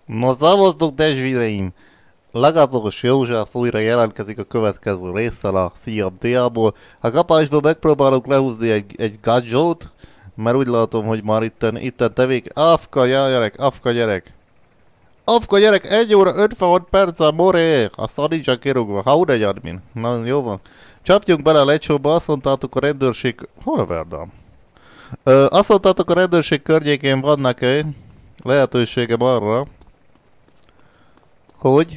Na szavaztok, testvéreim! Lagátokos József újra jelentkezik a következő résszel a CFDA-ból. A kapásból megpróbálok lehúzni egy gadget, mert úgy látom, hogy már itten tevék. Afka gyerek! Afka gyerek, 1 óra 56 perc moré! Aztán nincsen kirúgva. Ha egy admin. Na jó van. Csapjunk bele a lecsóba, azt mondtátok a rendőrség... Hol a verdám? Azt mondtátok a rendőrség környékén vannak lehetőségem arra, hogy...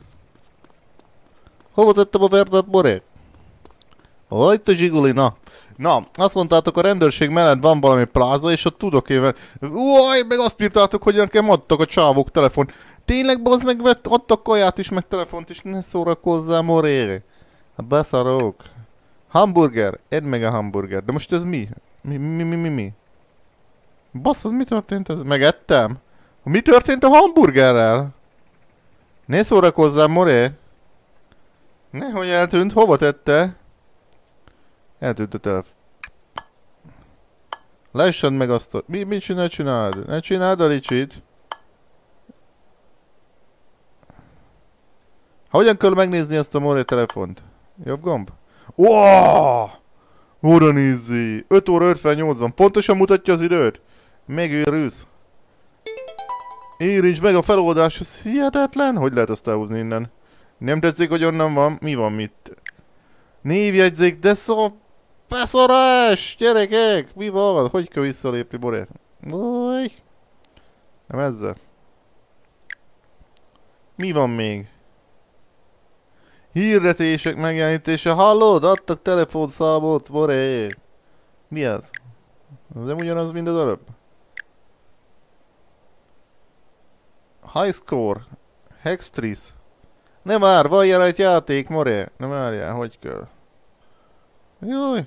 Hova tettem a verdát, moré? Itt a zsiguli, na. Na, azt mondtátok, a rendőrség mellett van valami pláza, és ott tudok én... Uaj, meg azt írtátok, hogy nekem adtak a csávok telefon. Tényleg, bazd meg, adtak kaját is, meg telefont is, ne szórakozzál, moré. Hát beszarok. Hamburger, edd meg a hamburger. De most ez mi? Mi? Basszod, mi történt ez? Megettem? Mi történt a hamburgerrel? Ne szórakozzál, moré. Nehogy eltűnt, hova tette? Eltűnt a telefon. Lessed meg azt a... Mit csináld? Ne csináld a ricsit. Hogyan kell megnézni ezt a moré telefont? Jobb gomb? Wow! Oda nézzé! 5 óra 58 van. Pontosan mutatja az időt? Megőrülsz. Érints meg a feloldás. Ez hihetetlen. Hogy lehet azt elhúzni innen? Nem tetszik, hogy onnan van? Mi van mit? Névjegyzék, de beszarás! Gyerekek! Mi van? Hogy kell visszalépni, boré? Ojj! Nem ezzel. Mi van még? Hirdetések megjelenítése. Hallod? Adtak telefonszámot, boré! Mi ez? Ez nem ugyanaz, mint az előbb? High score. Hextris. Nem már, van jelen egy játék, moré. Nem várjál, hogy kell? Jaj.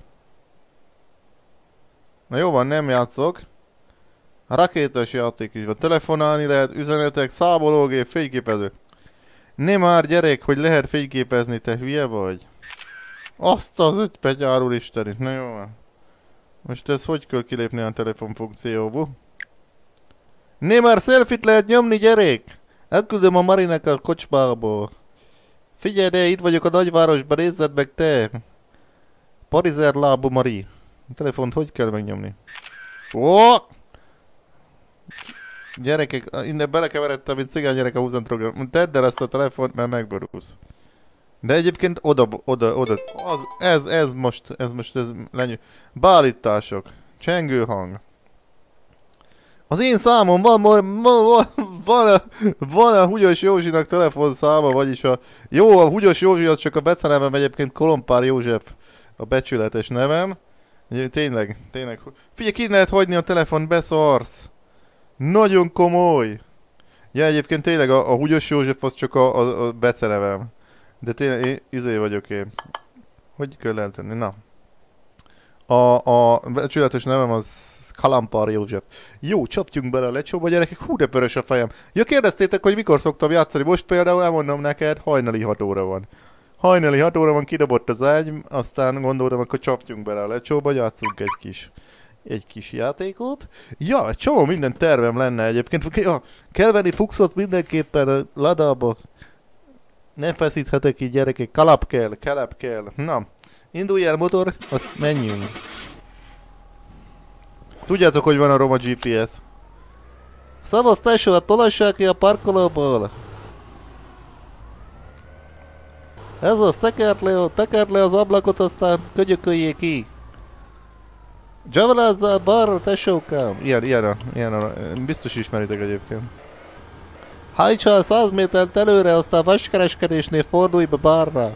Na jó van, nem játszok. A rakétás játék is van. Telefonálni lehet, üzenetek, számológép, fényképező. Nem már gyerek, hogy lehet fényképezni, te hülye vagy? Azt az ötpegyárul istenit, na jó van. Most ez hogy kell kilépni a telefonfunkcióból? Nem már selfit lehet nyomni, gyerek! Elküldöm a Marinek a kocsmából. Figyelj, de itt vagyok a nagyvárosban, nézzed meg te! Parizer lábú Mari. A telefont hogy kell megnyomni? Ó! Gyerekek, innen belekeveredtem, mint cigány gyerek a húzantrogram. Tedd el ezt a telefont, mert megborulsz. De egyébként oda. Ez most lenyű. Beállítások. Csengő hang. Az én számom van a Húgyos Józsinak telefonszáma, vagyis a... Jó, a Húgyos Józsi az csak a becenevem, egyébként Kolompár József a becsületes nevem. Tényleg. Figyelj, ki lehet hagyni a telefon, beszarsz. Nagyon komoly. Ja, egyébként tényleg a Húgyos József az csak a becenevem. De tényleg én izé vagyok én. Hogy kell eltenni? Na. A becsületes nevem az Kalampár József. Jó, csapjunk bele a lecsóba, gyerekek. Hú, de pörös a fejem. Ja, kérdeztétek, hogy mikor szoktam játszani. Most például elmondom neked, hajnali 6 óra van. Hajnali 6 óra van, kidobott az ágy, aztán gondoltam, akkor csapjunk bele a lecsóba, játszunk egy kis játékot. Ja, egy csomó minden tervem lenne egyébként. Ja, kell venni fuxot mindenképpen a ladába. Nem feszíthetek így, gyerekek. Kalap kell. Na, indulj el motor, azt menjünk. Tudjátok, hogy van a roma GPS. Szavasz, tesó, tolassák ki a parkolóból. Ez az, tekerd le az ablakot, aztán könyököljék ki. Dzsavalázzál balra, tesókám. Ilyen, biztos ismeritek egyébként. Hajtsál 100 métert előre, aztán vaskereskedésnél fordulj be balra.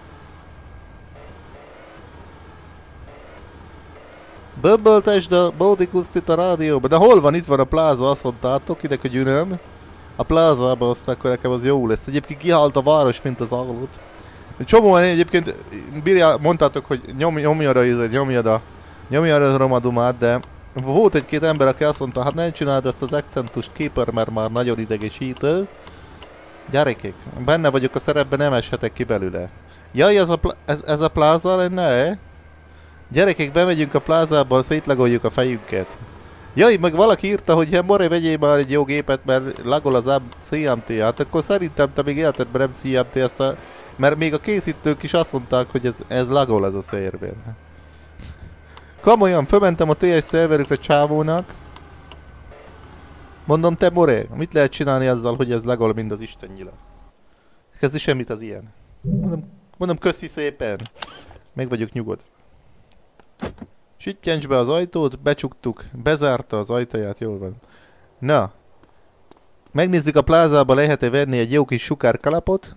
Böbböltesd a Bódikuszt itt a rádióba. De hol van? Itt van a pláza, azt mondtátok, ide hogy ünöm. A plázába, aztán akkor nekem az jó lesz. Egyébként kihalt a város, mint az állat. Csomóan egyébként mondtátok, hogy nyomjad a romadumát, de volt egy-két ember, aki azt mondta, hát nem csináld ezt az accentust képer, mert már nagyon idegesítő. Gyerekek, benne vagyok a szerepben, nem eshetek ki belőle. Jaj, ez a pláza lenne, Gyerekek, bemegyünk a plázába, szétlagoljuk a fejünket. Jaj, meg valaki írta, hogy ha More vegyél már egy jó gépet, mert lagol az CMT. Hát akkor szerintem te még életedben nem CMT ezt a... Mert még a készítők is azt mondták, hogy ez lagol ez a szerver. Komolyan, fölmentem a TS szerverükre csávónak. Mondom, te More, mit lehet csinálni azzal, hogy ez lagol, mint az Isten nyila? Kezdi semmit az ilyen. Mondom, köszi szépen. Meg vagyok nyugodt. Sütjencs be az ajtót, becsuktuk, bezárta az ajtaját, jól van. Na. Megnézzük a plázába, lehet-e venni egy jó kis sukárkalapot.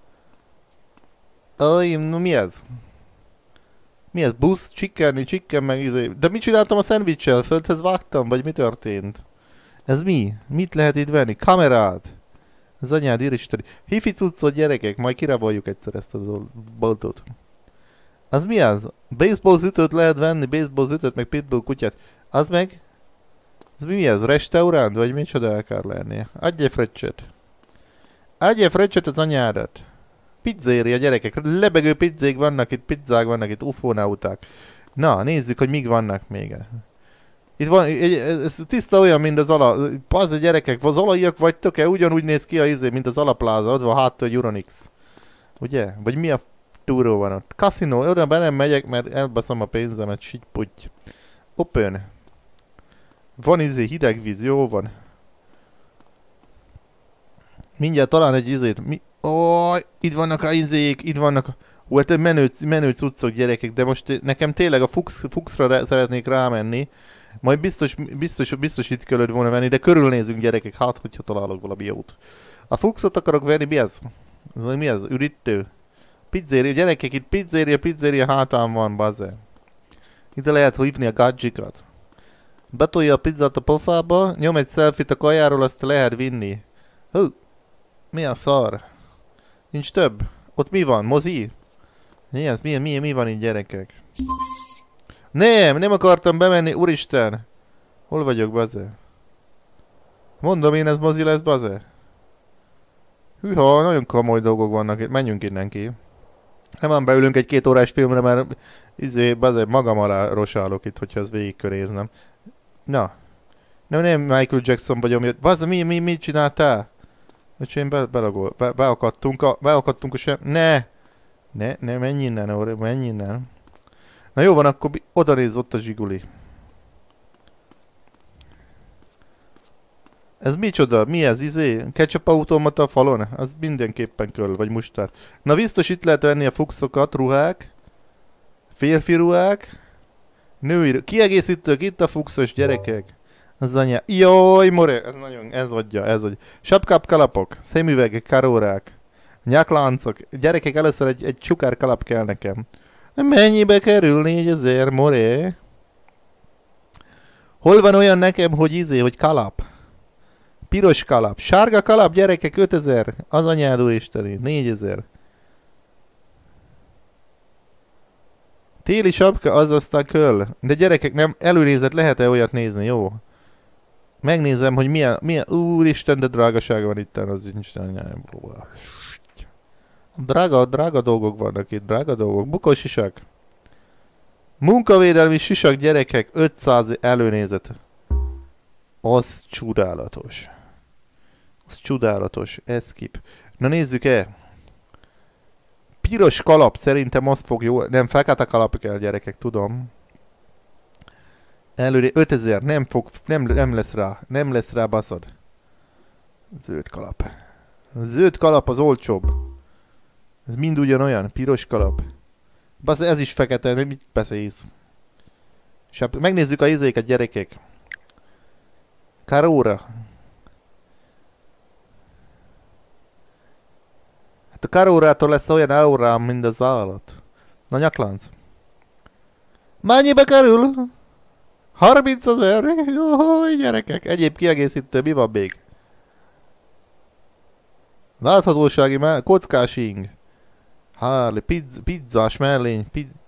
Mi ez? Mi ez? Busz? Chicken meg izé. De mit csináltam a szendvicsel? Földhez vágtam? Vagy mi történt? Ez mi? Mit lehet itt venni? Kamerát! Az anyád iristeni. Hifi cuccot gyerekek, majd kiraboljuk egyszer ezt a boltot. Az mi az? Baseball ütőt lehet venni, baseball ütőt, meg pitbull kutyát. Az meg? Az mi ez? Restaurant? Vagy micsoda akar lenni? Adj egy fröccset. Adj egy fröccset az anyádat. Pizzéria gyerekek. Lebegő pizzék vannak itt, pizzák vannak itt, ufonauták. Na, nézzük, hogy mik vannak még. Itt van, ez tiszta olyan, mint az ala... Pazza gyerekek, az alaiak vagytok-e? Ugyanúgy néz ki a izé, mint az alapláza. Ott van hátul a Euronix. Ugye? Vagy mi a túró van ott? Casino, oda be nem megyek, mert elbaszom a pénzemet, sitty-putty. Open. Van izé, hideg víz, jó van. Mindjárt talán egy izét. Itt vannak a izék, itt vannak a... Hát menő cuccok gyerekek, de most nekem tényleg a Fuchsra szeretnék rámenni. Majd biztos itt kellett volna venni, de körülnézünk gyerekek, hát hogyha találok valami jót. A Fuchsot akarok venni, mi ez? Mi ez? Üdítő? Pizzéria, gyerekek, itt pizzéria hátán van, bazze. Ide lehet hívni a gadzsikat. Betolja a pizzát a pofába, nyom egy selfie-t a kajáról, azt lehet vinni. Hú, mi a szar? Nincs több. Ott mi van? Mozi? Mi ez? Mi van itt gyerekek? Nem akartam bemenni, úristen! Hol vagyok, baze? Mondom én, ez mozi lesz, baze? Hűha, nagyon komoly dolgok vannak itt, menjünk innen ki. Nem beülünk egy 2 órás filmre, mert baze, magam alá rosálok itt, hogyha ez végigköréznem. Na. Nem Michael Jackson vagyom, baze, mit csináltál? És én beakadtunk a sem... Ne, menj innen, menj innen. Na jó van, akkor oda néz, ott a zsiguli. Ez micsoda? Mi ez? Ketchup automata a falon? Az mindenképpen kell, vagy mustár. Na biztos itt lehet venni a fuxokat, ruhák. Férfi ruhák. Női kiegészítők, itt a fuxos gyerekek. Az anyja. Jaj, more! Ez adja. Sapkáp kalapok, szemüvegek, karórák. Nyakláncok. Gyerekek, először egy csukár kalap kell nekem. Mennyibe kerül 4000, more? Hol van olyan nekem, hogy hogy kalap? Piros kalap. Sárga kalap, gyerekek, 5000. Az anyád úristeni, 4000. Téli sapka, az aztán köl. De gyerekek, nem előnézet, lehet-e olyat nézni, jó? Megnézem, hogy milyen... Úristen, de drágaság van itt, az Isten. Drága dolgok vannak itt, drága dolgok. Bukós sisak. Munkavédelmi sisak, gyerekek, 500 előnézet. Az csodálatos. Eskip. Na nézzük-e. Piros kalap, szerintem azt fog jó... Nem, fekete kalap kell, gyerekek, tudom. Előre 5000, nem lesz rá, baszod. Zöld kalap az olcsóbb. Ez mind ugyanolyan, piros kalap. Basz, ez is fekete, mit beszélsz? Megnézzük a izéket, gyerekek. Karóra. Hát a karórától lesz olyan aurám, mint az állat. Na nyaklánc. Mennyibe kerül? 30 000? Jój, gyerekek. Egyéb kiegészítő, mi van még? Láthatósági kockás ing. Harley, pizzás mellény,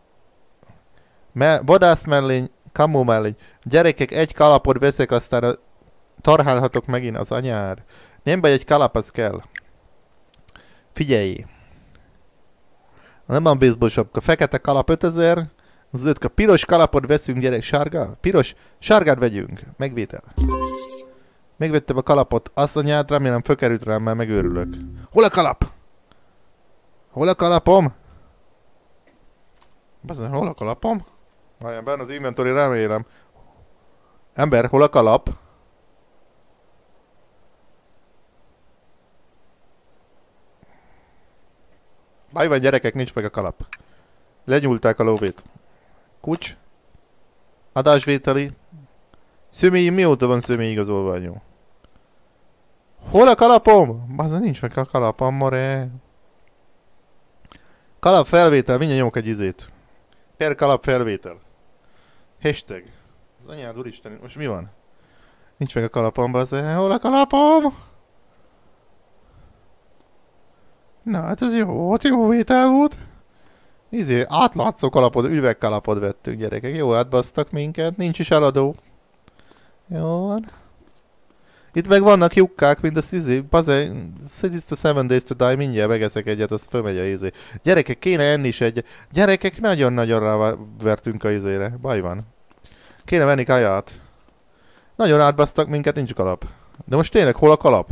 vadász mellény, kamó mellény. Gyerekek, egy kalapot veszek, aztán tarhálhatok megint az anyár. Nem baj, egy kalap, az kell. Figyelj! Nem van baseball sapka. Fekete kalap 5000, Zöldka. Piros kalapot veszünk, gyerek. Sárga? Piros? Sárgát vegyünk. Megvétel. Megvettem a kalapot. Azt a nyát, remélem fölkerült rám, mert megőrülök. Hol a kalap? Hol a kalapom? Bazdmeg, hol a kalapom? Várjál, benne az inventory, remélem. Ember, hol a kalap? Baj van, gyerekek, nincs meg a kalap. Lenyúlták a lóvét. Kucs. Adásvételi. Személyi, mióta van személyi igazolványom? Hol a kalapom? Bazdmeg, nincs meg a kalapom, more. Kalap felvétel, mindjárt nyomok egy izét. Per kalap felvétel. Hashtag. Az anyád úristen, most mi van? Nincs meg a kalapom, bazdmeg. Hol a kalapom? Na hát ez jó vétel volt. Átlátszó kalapod, üvegkalapod vettünk, gyerekek. Jó, átbasztak minket, nincs is eladó. Jó van. Itt meg vannak jukkák, mint a bazeg, 6 to 7 days to die, mindjárt megeszek egyet, azt fölmegy a izé. Gyerekek, kéne enni is egy. Gyerekek, nagyon-nagyon rávertünk a izére, baj van. Kéne venni kaját. Nagyon átbasztak minket, nincs kalap. De most tényleg, hol a kalap?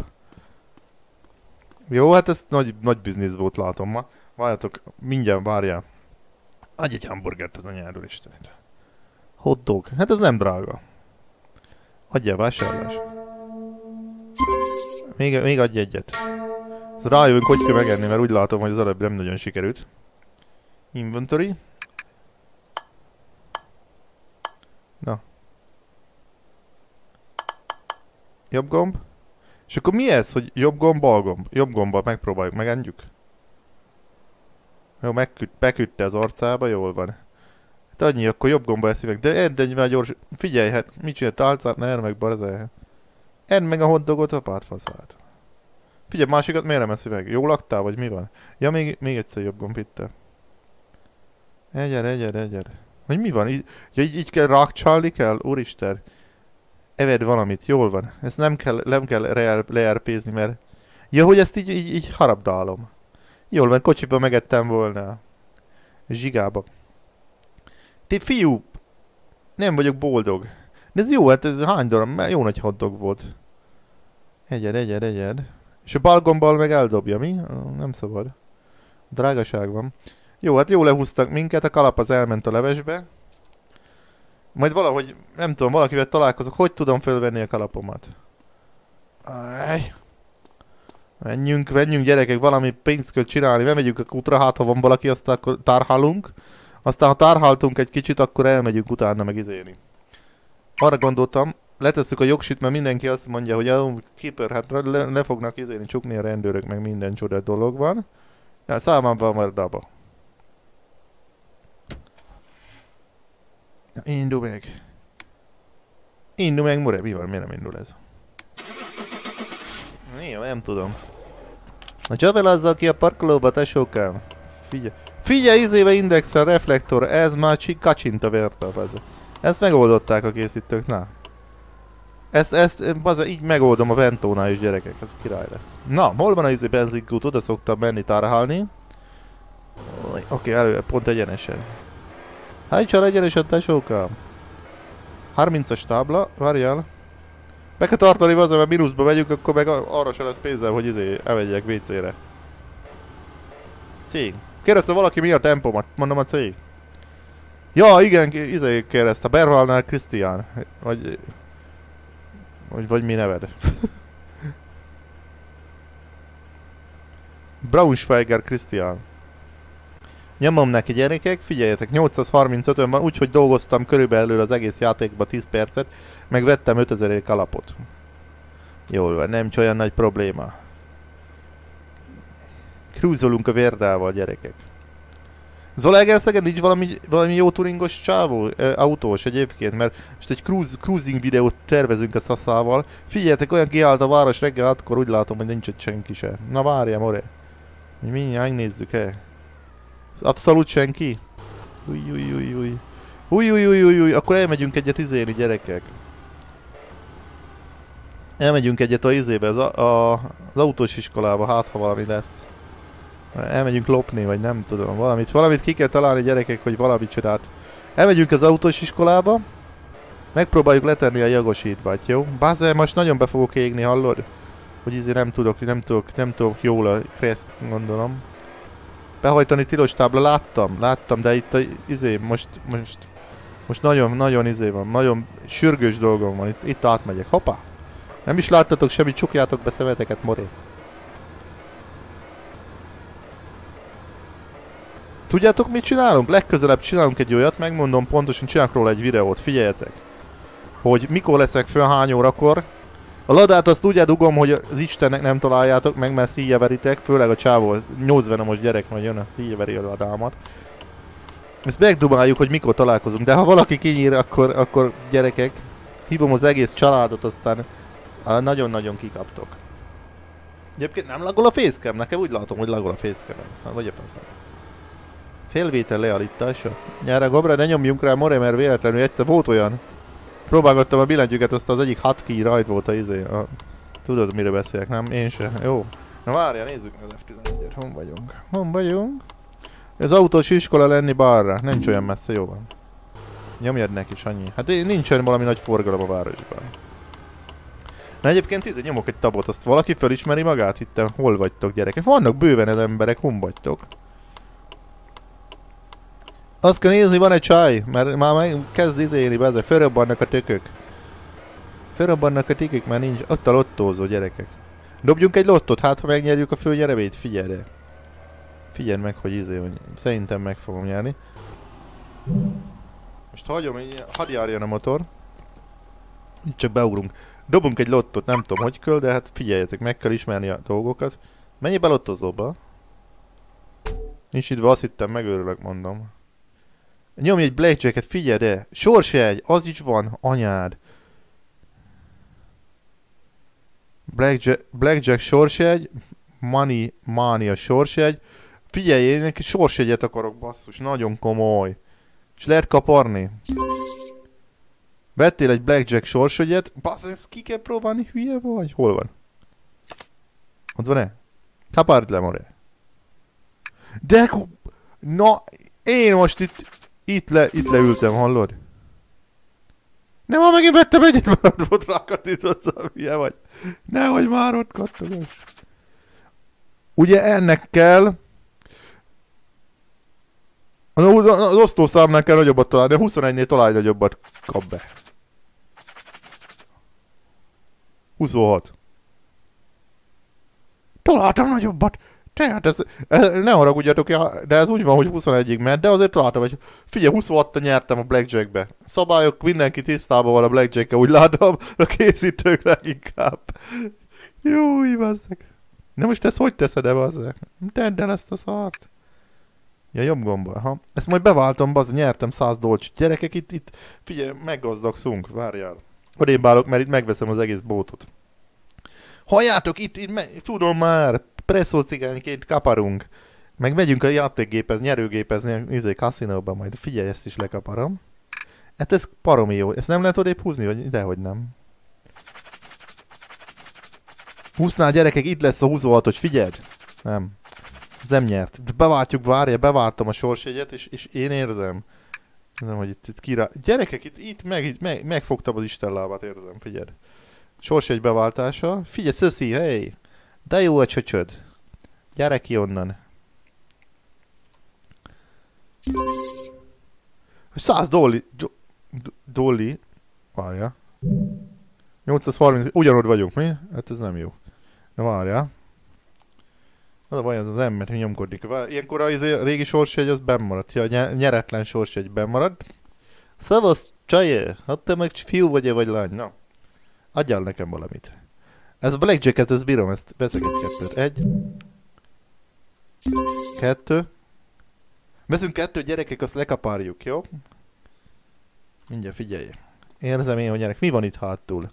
Jó, hát ez nagy biznisz volt, látom ma. Várjatok, mindjárt várjál. Adj egy hamburgert az anyádról istenét. Hotdog, hát ez nem drága. Adjál vásárlás. Még adj egyet. Rájövünk, hogy kell megenni, mert úgy látom, hogy az előbb nem nagyon sikerült. Inventory. Na. Jobb gomb. És akkor mi ez, hogy jobb gomb, bal gomb? Jobb gombbal megpróbáljuk, megenjük. Jó, beküldte az arcába, jól van. Hát annyi, akkor jobb gomba eszi meg. De edd egy már gyors... Figyelj, hát mit csinál, tálcát, ne edd meg, barzál. Edd meg a hotdogot, a pártfaszát. Figyelj, másikat miért nem eszi meg? Jól laktál, vagy mi van? Ja, még egyszer jobb gomb itt. Egyed. Hogy mi van? Így kell rákcsálni kell? Úristen. Eved valamit, jól van. Ezt nem kell leerpézni, mert... Ja, hogy ezt így harabdálom. Jól van, kocsiba megettem volna. Zsigába. Te fiú! Nem vagyok boldog. De ez jó, hát ez hány darab? Jó nagy hotdog volt. Egyed. És a balgombbal meg eldobja, mi? Nem szabad. Drágaság van. Jó, hát jól lehúztak minket, a kalap az elment a levesbe. Majd valahogy, nem tudom, valakivel találkozok, hogy tudom fölvenni a kalapomat. Menjünk gyerekek, valami pénzt kell csinálni, bemegyünk a kútra, hát ha van valaki, aztán akkor tárhálunk. Aztán ha tárháltunk egy kicsit, akkor elmegyünk utána meg izélni. Arra gondoltam, letesszük a jogsit, mert mindenki azt mondja, hogy a keeper, hát le fognak izélni, csukni a rendőrök, meg minden csoda dolog van. Ja, számomra van dába. Indul meg, mure, mi van, miért nem indul ez? Jó, nem tudom. Na csapelázza ki a parkolóba, tesókám. Figyelj, izéve indexel, reflektor, ez már kacsint a vértap. Ezt megoldották a készítők, na. Ezt baza, így megoldom a Ventónál is, gyerekek, ez király lesz. Na, hol van a izé benzinkút, oda szoktam menni tárhálni. Oké, elő, pont egyenesen. Hájtsál egyenesen, tesókám. 30-as tábla, várjál. Be kell tartani hozzá, mert mínuszba megyünk, akkor meg arra se lesz pénzem, hogy elmegyek WC-re. Cég. Kérdezte valaki mi a tempomat, mondom a cég. Ja, igen, kérdezte, Bervalnál Krisztián. Vagy mi neved? Braunschweiger Krisztián. Nyomom neki, gyerekek, figyeljetek, 835-ön van, úgyhogy dolgoztam körülbelül az egész játékban 10 percet, meg vettem 5000 kalapot. Jól van, nem olyan nagy probléma. Cruisolunk a Verdával, gyerekek. Zalaegerszegen nincs valami jó turingos csávó, autós egyébként, mert most egy cruising videót tervezünk a Szaszával. Figyeljetek, olyan kiállt a város reggel, akkor úgy látom, hogy nincs ott senki se. Na várjál, more. Mindjárt megnézzük, abszolút senki? Új, akkor elmegyünk egyet izélni, gyerekek. Elmegyünk egyet a izébe, az autós iskolába, hát ha valami lesz. Elmegyünk lopni, vagy nem tudom, valamit ki kell találni, gyerekek, hogy valamit csinált. Elmegyünk az autós iskolába. Megpróbáljuk letenni a jogosítványt, jó? Bazzer, most nagyon be fogok égni, hallod? Hogy izé nem tudok jól a kreszt, gondolom. Behajtani tilos tábla, láttam, de itt a izé, most nagyon izé van, nagyon sürgős dolgom van, itt átmegyek, hoppá! Nem is láttatok semmit, csukjátok be szemeteket, moré. Tudjátok, mit csinálunk? Legközelebb csinálunk egy olyat, megmondom pontosan, csinálok róla egy videót, figyeljetek. Hogy mikor leszek föl, hány órakor. A ladát azt úgy dugom, hogy az Istennek nem találjátok meg, mert szíjeveritek, főleg a csávó 80-os gyerek majd jön, a szíjeveri a ladámat. Ezt megdumáljuk, hogy mikor találkozunk, de ha valaki kinyír, akkor gyerekek, hívom az egész családot, aztán nagyon-nagyon kikaptok. Egyébként nem lagol a facecam? Nekem úgy látom, hogy lagol a facecam. Vagy a faszán. Félvétel leállítása. Gyere, Gobra, ne nyomjunk rá, more, mert véletlenül egyszer volt olyan. Próbálgattam a billentyűket, azt az egyik hotkey rajt volt a izé. Tudod, mire beszélek, nem? Én se. Jó. Na várjál, nézzük meg az F11-et. Hon vagyunk? Az autós iskola lenni balra. Nincs olyan messze, jó van. Nyomjad neki, Sanyi. Hát nincsen valami nagy forgalom a városban. Na egyébként nyomok egy tabot, azt valaki felismeri magát? Itt hol vagytok, gyerekek? Vannak bőven az emberek, hon vagytok? Azt kell nézni, van egy csaj, mert már kezd izélni, bezeg, fölrobbannak a tökök. Fölrobbannak a tökök, már nincs, ott a lottózó, gyerekek. Dobjunk egy lottót, hát ha megnyerjük a főnyereményt, figyelj. Figyeld meg, hogy hogy szerintem meg fogom nyerni. Most hagyom, hadd járjon a motor. Itt csak beugrunk. Dobunk egy lottót, nem tudom, hogy kell, de hát figyeljetek, meg kell ismerni a dolgokat. Menjél be lottozóba. Nincs idve, azt hittem, megőrülök, mondom. Nyomj egy blackjacket, figyeld el! Sorsjegy! Az is van, anyád! Blackjack sorsjegy, money a sorsjegy. Figyelj, én egy sorsjegyet akarok, basszus, nagyon komoly. És lehet kaparni. Vettél egy blackjack sorsjegyet, basszus, ezt ki kell próbálni, hülye vagy? Hol van? Ott van-e? Kapard le, more. De... Na, én most itt leültem, hallod? Nem, ha megint vettem egyet, mert ott rákatítottam, hülye vagy. Nehogy már ott kattogos. Ugye ennek kell... Az osztószámnál kell nagyobbat találni, de 21-nél találj nagyobbat, kap be. 26. Találtam nagyobbat! Tehát ez ne haragudjatok, de ez úgy van, hogy 21-ig ment, de azért találtam, hogy figyelj, 26-ta nyertem a blackjackbe. Szabályok, mindenki tisztában van a blackjackkel, úgy látom, a készítők leginkább. Jó, bazzeg. De most ezt hogy teszed el, bazzeg? Tedd el ezt a szart. Ja, jobb gomba, aha. Ezt majd beváltom, bazzeg, nyertem 100 dolcsit. Gyerekek, itt, figyelj, meggazdagszunk, várjál. Odébb állok, mert itt megveszem az egész bótot. Halljátok, itt tudom már, presszó cigányként kaparunk. Meg megyünk a játékgépez, nyerőgépezni, kaszinóban majd. Figyelj, ezt is lekaparom. Hát ez paromi jó. Ezt nem lehet odébb húzni, vagy dehogy nem. Húsznál, gyerekek, itt lesz a 26-os, figyeld! Nem. Ez nem nyert. De beváltjuk, várja, beváltam a sorsjegyet, és én érzem. Nem, hogy itt kirá... Gyerekek, itt megfogtam az Isten lábát, érzem, figyeld. Sorsjegy beváltása. Figyelj, szöszi, hey! De jó a csöcsöd. Gyere ki onnan. 100 dolli. Várja. 830, ugyanott vagyunk, mi? Hát ez nem jó. Na várja. Az a baj, az ember, hogy nyomkodik. Ilyenkor a régi sorsjegy az bennmaradt. Ja, a nyeretlen sorsjegy bennmaradt. Szavasz, csaje! Hát te meg fiú vagy lány? Na. Adjál nekem valamit. Ez a blackjacket, ezt bírom, ezt veszek egy kettőt. 1. 2. Veszünk 2, gyerekek, azt lekapárjuk, jó? Mindjárt figyelj. Érzem én, hogy gyerek. Mi van itt hátul?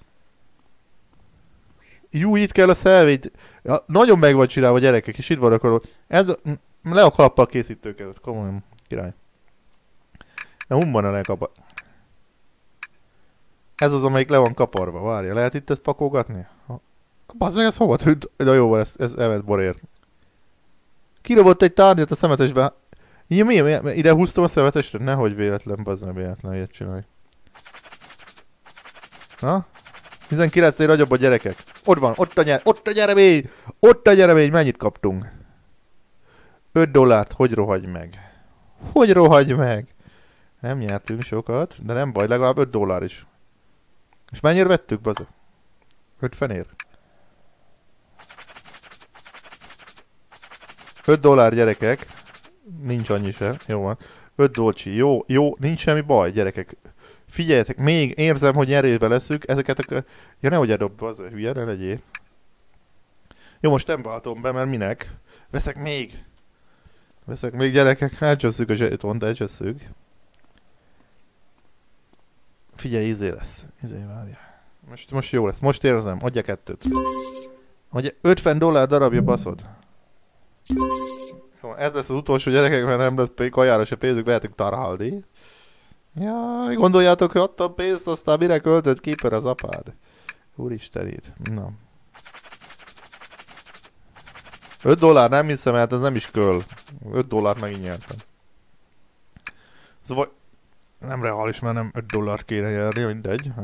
Jú, itt kell a szelvéd. Ja, nagyon meg van csinálva, gyerekek, és itt van akkor. Ez le a kalappal készítőket, komolyan, király. De van a lekapar. Ez az, amelyik le van kaparva, várja, lehet itt ezt pakolgatni? Bazd meg, ez hova tűnt? De jó, ez evett borér. Kirobott egy tárgyat a szemetesbe. Mi? Ide húztam a szemetesre? Nehogy véletlen, bazd meg véletlen ilyet csinálj. Na? 19-nél nagyobb a gyerekek. Ott van, ott a nyeremény! Ott a nyeremény, mennyit kaptunk? 5 dollárt, hogy rohagy meg? Hogy rohagy meg? Nem nyertünk sokat, de nem baj, legalább 5 dollár is. És mennyire vettük, bazd? 50-ér. 5 dollár gyerekek. Nincs annyi se, jó van. 5 dolcsi, jó, nincs semmi baj, gyerekek. Figyeljetek, még érzem, hogy nyerőbe leszünk, ezeket a... Ja, nehogy eldobd, az hülye, ne legyél. Jó, most nem váltom be, mert minek? Veszek még gyerekek, elcsösszük a zsetont, elcsösszük. Figyelj, izé lesz, várja. Most jó lesz, most érzem, adja 2-t. Adja 50 dollár darabja, baszod. Jó, ez lesz az utolsó gyerekek, mert nem lesz kajára se pénzük, vehetünk tarhalni. Jaj, gondoljátok, hogy adtam pénzt, aztán mire költött Keeper az apád? Úristenit, na. 5 dollár nem hiszem, hát ez nem is köl. 5 dollárt megint nyertem. Szóval nem reális, mert nem 5 dollárt kéne nyerni, mindegy.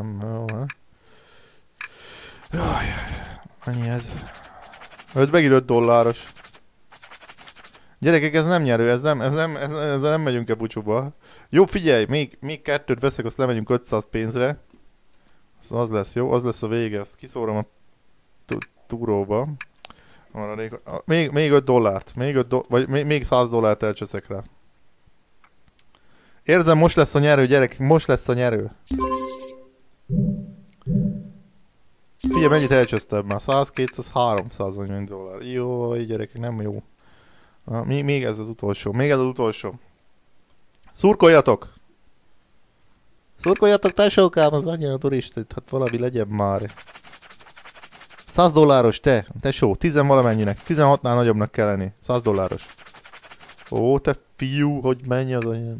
Jaj, annyi ez. 5 megint 5 dolláros. Gyerekek, ez nem nyerő, ezzel nem megyünk-e bucsúba. Jó, figyelj, még 2-t veszek, azt lemegyünk 500 pénzre. Az lesz, jó? Az lesz a vége, azt kiszórom a túróba. Még 5 dollárt, még 100 dollárt elcseszek rá. Érzem, most lesz a nyerő, gyerekek, most lesz a nyerő. Figyelj, mennyit elcsesztem már, 100, 200, 300 dollár. Jó, gyerekek, nem jó. Még ez az utolsó, Szurkoljatok! Szurkoljatok, tesókám, az anyja a turistét, hát valami legyen már. 100 dolláros, tesó, 10 valamennyinek, 16-nál nagyobbnak kell lenni, 100 dolláros. Ó, te fiú, hogy menj az anyja.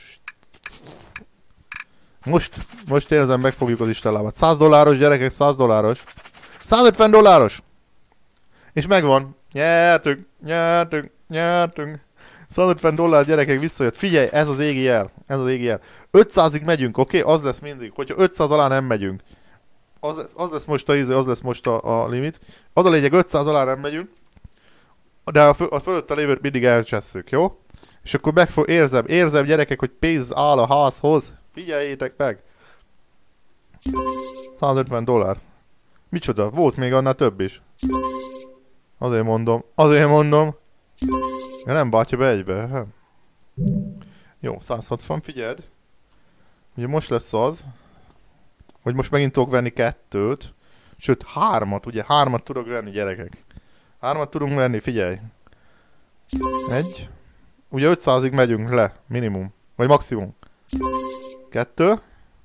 Most érzem, megfogjuk az istenlábat. 100 dolláros, gyerekek, 100 dolláros. 150 dolláros! És megvan. Nyertünk. 150 dollár, gyerekek, visszajött. Figyelj, ez az égi jel. 500-ig megyünk, oké? Az lesz mindig. Hogyha 500 alá nem megyünk. Az lesz most a limit. Az a lényeg, 500 alá nem megyünk. De a fölötte lévőt mindig elcsesszük, jó? És akkor érzem, gyerekek, hogy pénz áll a házhoz. Figyeljétek meg. 150 dollár. Micsoda? Volt még annál több is. Azért mondom. Ja, nem bátja be egybe. Jó, 160, figyeld. Ugye most lesz az, hogy most megint tudok venni 2-t. Sőt, 3-at, ugye 3-at tudok venni, gyerekek. 3-at tudunk venni, figyelj. 1. Ugye 500-ig megyünk le, minimum. Vagy maximum. 2.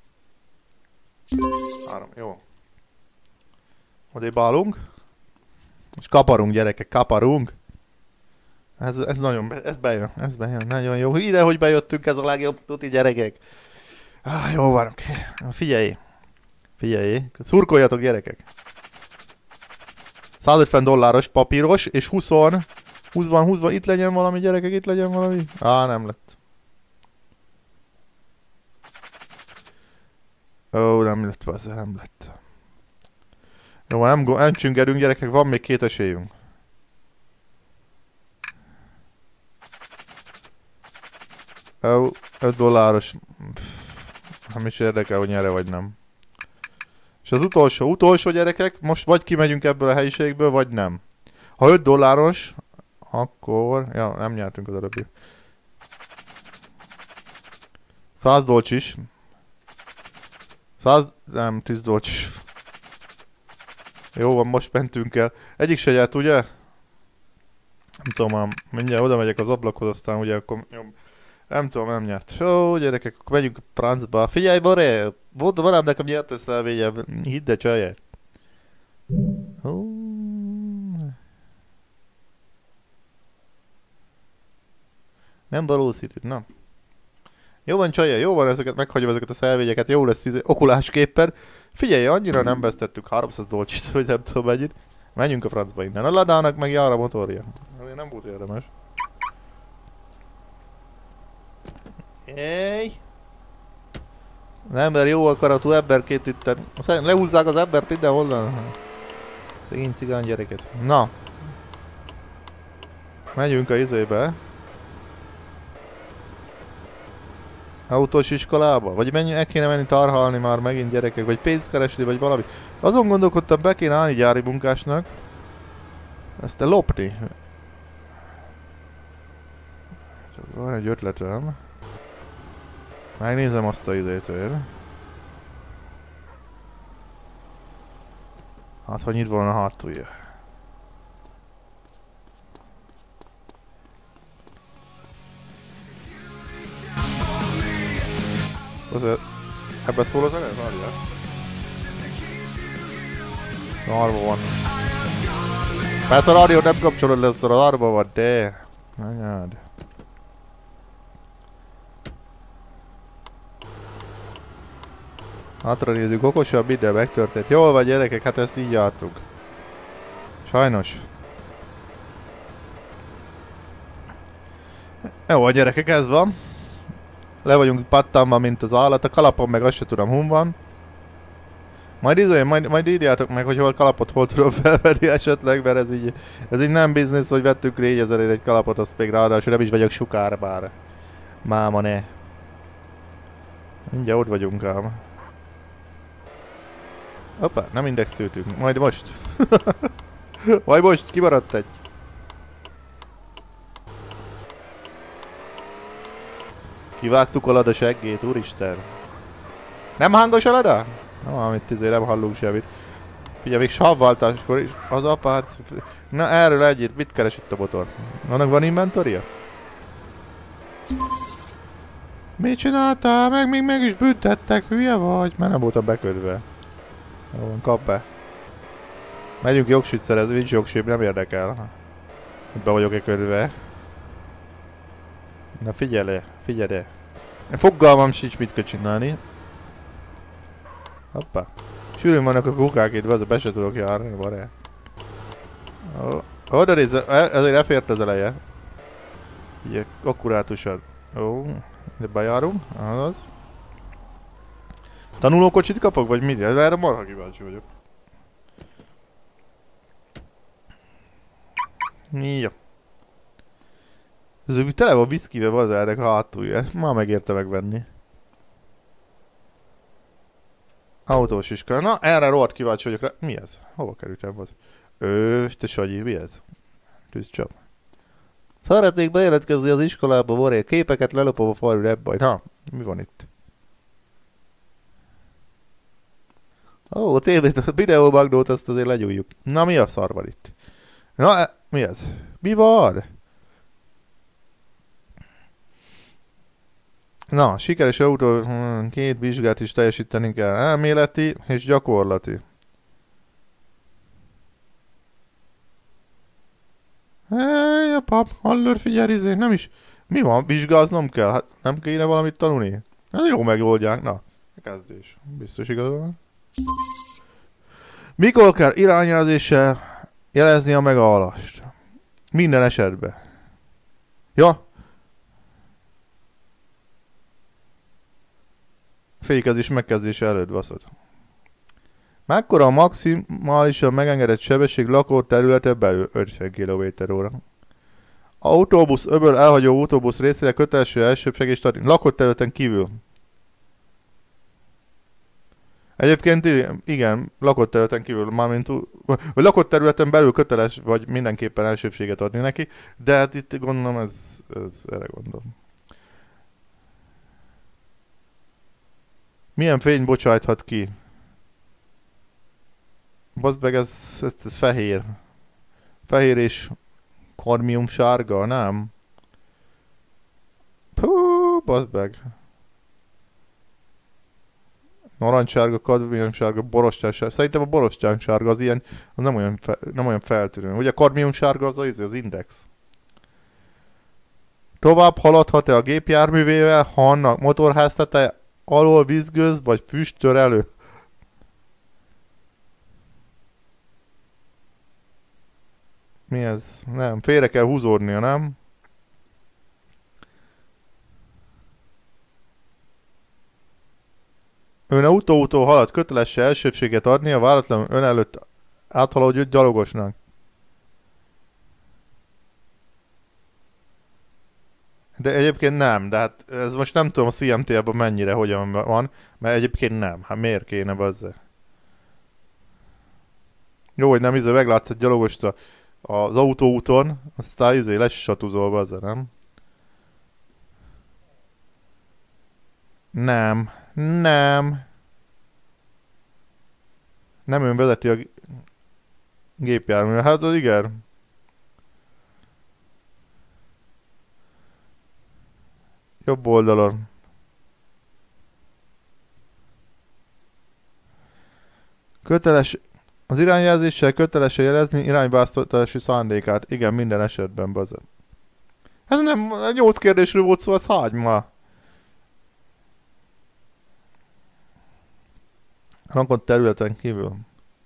3, jó. Odébb állunk. És kaparunk, gyerekek, kaparunk. Ez bejön, nagyon jó. Ide, hogy bejöttünk, ez a legjobb tuti, gyerekek. Jó van, figyelj, szurkoljatok, gyerekek. 150 dolláros papíros, és 20 van, itt legyen valami, gyerekek, itt legyen valami. Nem lett. Ó, nem lett. Jó, nem csüngerünk, gyerekek, van még 2 esélyünk. Ó, 5 dolláros. Nem is érdekel, hogy nyere vagy nem. És az utolsó gyerekek, most vagy kimegyünk ebből a helyiségből, vagy nem. Ha 5 dolláros, akkor... Ja, nem nyertünk az előbbi. 100 dolcsis. 100... Nem, 10 dolcsis. Jó van, most mentünk el. Egyik se nyert, ugye? Nem tudom, mindjárt oda megyek az ablakhoz, aztán ugye akkor... Jobb. Nem tudom, nem nyert. Ó, gyerekek, akkor megyünk a francba. Figyelj, Boré! Valám nekem nyert összelvényem. Hidd de csaje. Nem valószínű, na. Jó van, csaje, jó van, meghagyom ezeket a szelvényeket, jó lesz okulásképpen. Figyelj, annyira nem vesztettük 300 dolcsit, hogy nem tudom mennyit. Menjünk a francba innen. A Ladának meg jár a motorja. Azért nem volt érdemes. Éj! Az ember jó akaratú emberként itt. Lehúzzák az embert ide honnan. Szegény cigány gyereket. Na. Megyünk a izébe. Autós iskolába? Vagy el kéne menni tarhalni már megint gyerekek, vagy pénzt keresni, vagy valami. Azon gondolkodtam, be kéne állni gyári munkásnak. Ezt lopni. Van egy ötletem. Megnézem azt a izétől. Hát, hogy nyitva van a hátulja. Ebben szól az elég? Várjál. Arba van. Persze a rádiót nem kapcsolod le, ezt a arba van, de... Anyád. Hátra nézzük, okosabb ide megtörtént. Jól van gyerekek, hát ezt így jártunk. Sajnos. Jó, a gyerekek, ez van. Le vagyunk pattanva, mint az állat. A kalapon meg azt se tudom, hun van. Majd írjátok meg, hogy hol kalapot hol tudom felvenni esetleg, mert ez így nem biznisz, hogy vettük 4000-ért egy kalapot, azt még ráadásul nem is vagyok sukár bár. Máma ne. Mindjárt ott vagyunk ám. Hoppá, nem indexültünk. Majd most. Majd most, kimaradt egy. Kivágtuk a lada seggét, úristen. Nem hangos a lada? Nem, amit nem hallunk semmit. Figyelj, még savváltáskor is az apárc... Na erről egyet, mit keres itt a motor? Annak van inventoria? Mit csináltál? Meg is büntettek, hülye vagy? Mert nem voltam bekötve. Jó van, kap be. Megyünk jogsít szerezni, nincs jogsít, nem érdekel. Itt be vagyok-e kötve. Na figyelj. Fogalmam sincs, mit kell csinálni. Hoppá. Sűrűn vannak a kukák itt, be se tudok járni, baré. Oda nézz, ezért elfért az eleje. Ugye, akkurátusan. Ó, de bejárunk, azaz. Tanulókocsit kapok, vagy mit? Erre marha kíváncsi vagyok. Jó. Ez úgy tele van viszkivel, van az ennek a hátulja. Már megérte megvenni. Autós iskola. Na, erre rohadt kíváncsi vagyok rá. Mi ez? Hova kerültem volt? Te Sanyi, mi ez? Tűzcsap. Szeretnék bejelentkezni az iskolába, Boré. Képeket lelopom a falra, nem baj. Na, mi van itt? Ó, tévét, a videómagnót, azt azért legyújjuk. Na, mi a szar van itt? Na, mi ez? Mi van? Na, sikeres autó, 2 vizsgát is teljesíteni kell. Elméleti és gyakorlati. Hey, apám, hallör, figyelj, izé, nem is. Mi van, vizsgáznom kell? Hát nem kéne valamit tanulni? Hát jó megoldják, na. Kezdés. Biztos igazol van. Mikor kell irányjelzéssel jelezni a megállást? Minden esetben. Ja? Fékezés megkezdése előtt baszod. Mekkora a maximálisan megengedett sebesség lakóterülete belül 50 km/h. Autóbusz, öböl elhagyó autóbusz részére kötelező elsőbsegést adni. Lakott területen kívül. Egyébként igen, lakott területen kívül, mármint vagy lakott területen belül köteles, vagy mindenképpen elsőbséget adni neki, de hát itt gondolom ez erre gondolom. Milyen fény bocsájthat ki? Baszd meg, ez fehér. Fehér és kadmium sárga, nem? Pú, baszd meg. Narancssárga, kadmium sárga, borostyán sárga. Szerintem a borostyán sárga az ilyen, az nem olyan feltűnő. Ugye a kadmium sárga az index. Tovább haladhat-e a gépjárművével, ha annak motorházteteje alól vízgőz vagy füst tör elő? Mi ez? Nem, félre kell húzódnia, nem? Ön autó halad, kötelesse elsőbséget adni a váratlan ön előtt áthaladó gyalogosnak. De egyébként nem, de hát ez most nem tudom a CMT-ben mennyire, hogyan van, mert egyébként nem. Hát miért kéne bazze? Jó, hogy nem meglátsz egy gyalogost az autóúton, aztán lesatuzol bazze, nem? Nem. Nem. Nem ön vezeti a gépjárművet. Hát az igen. Jobb oldalon. Köteles... Az irányjelzéssel köteles jelezni irányválasztási szándékát. Igen, minden esetben, bazza. Ez nem... 8 kérdésről volt szó, az hagy ma. Rakott területen kívül.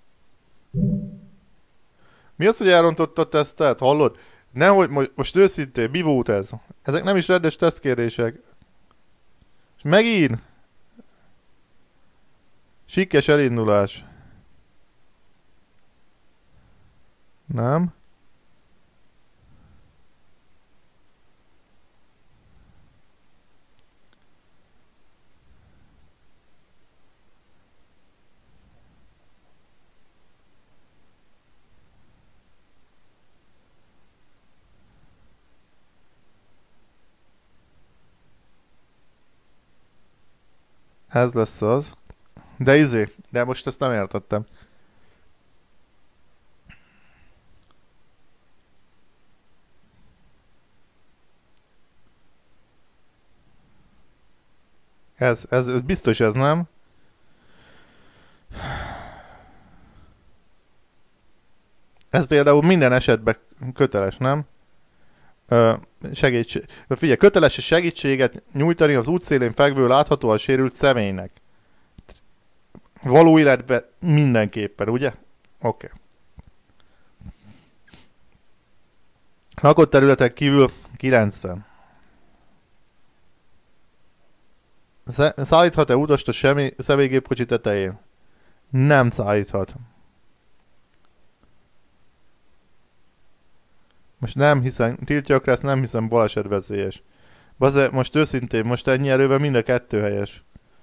Mi az, hogy elrontott a tesztet? Hallod? Nehogy, most őszintén, mi volt ez? Ezek nem is rendes tesztkérdések. És megint? Sikkes elindulás. Nem? Ez lesz az. De most ezt nem értettem. Ez biztos ez, nem? Ez például minden esetben köteles, nem? Figyelj, köteles segítséget nyújtani az útszélén fekvő láthatóan sérült személynek. Való életben mindenképpen, ugye? Oké. Lakott területek kívül 90. Szállíthat-e utast a személygépkocsi tetején? Nem szállíthat. Most nem hiszem, tiltja a Kressz, nem hiszem balesetveszélyes. Baze, most őszintén, most ennyi erővel mind a kettő helyes.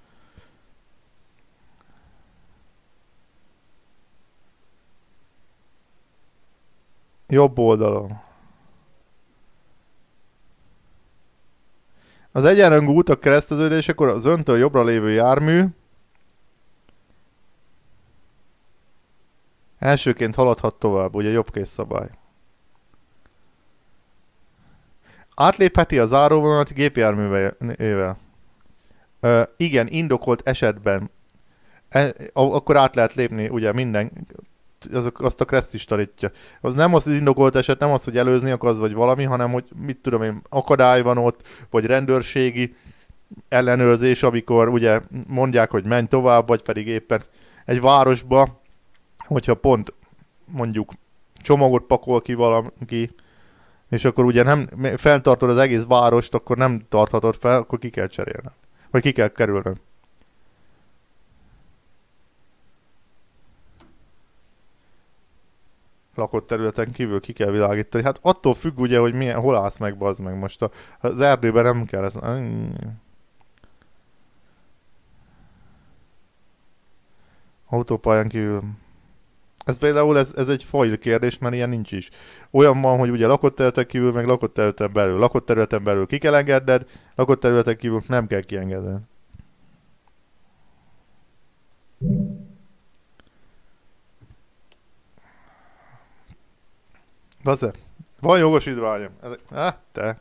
Jobb oldalon. Az egyenrangú utak kereszteződésekor az öntől jobbra lévő jármű elsőként haladhat tovább, ugye jobbkész szabály. Átlépheti a záróvonalat gépjárművel. Igen, indokolt esetben. Akkor át lehet lépni, ugye minden, azt a Kressz is tanítja. Az nem az indokolt eset, nem az, hogy előzni akarsz, vagy valami, hanem, hogy mit tudom én, akadály van ott, vagy rendőrségi ellenőrzés, amikor ugye mondják, hogy menj tovább, vagy pedig éppen egy városba, hogyha pont mondjuk csomagot pakol ki valaki, és akkor ugye nem fenntartod az egész várost, akkor nem tarthatod fel, akkor ki kell cserélned. Vagy ki kell kerülned. Lakott területen kívül ki kell világítani. Hát attól függ ugye, hogy milyen, hol állsz meg, bazd meg. Most az erdőben nem kell ezt... Autópályán kívül... Ez például ez egy fajl kérdés, mert ilyen nincs is. Olyan van, hogy ugye lakott területen kívül, meg lakott területen belül. Lakott területen belül ki kell engedned, lakott területen kívül nem kell kiengedned. Bazze, van jogosítványom. Te.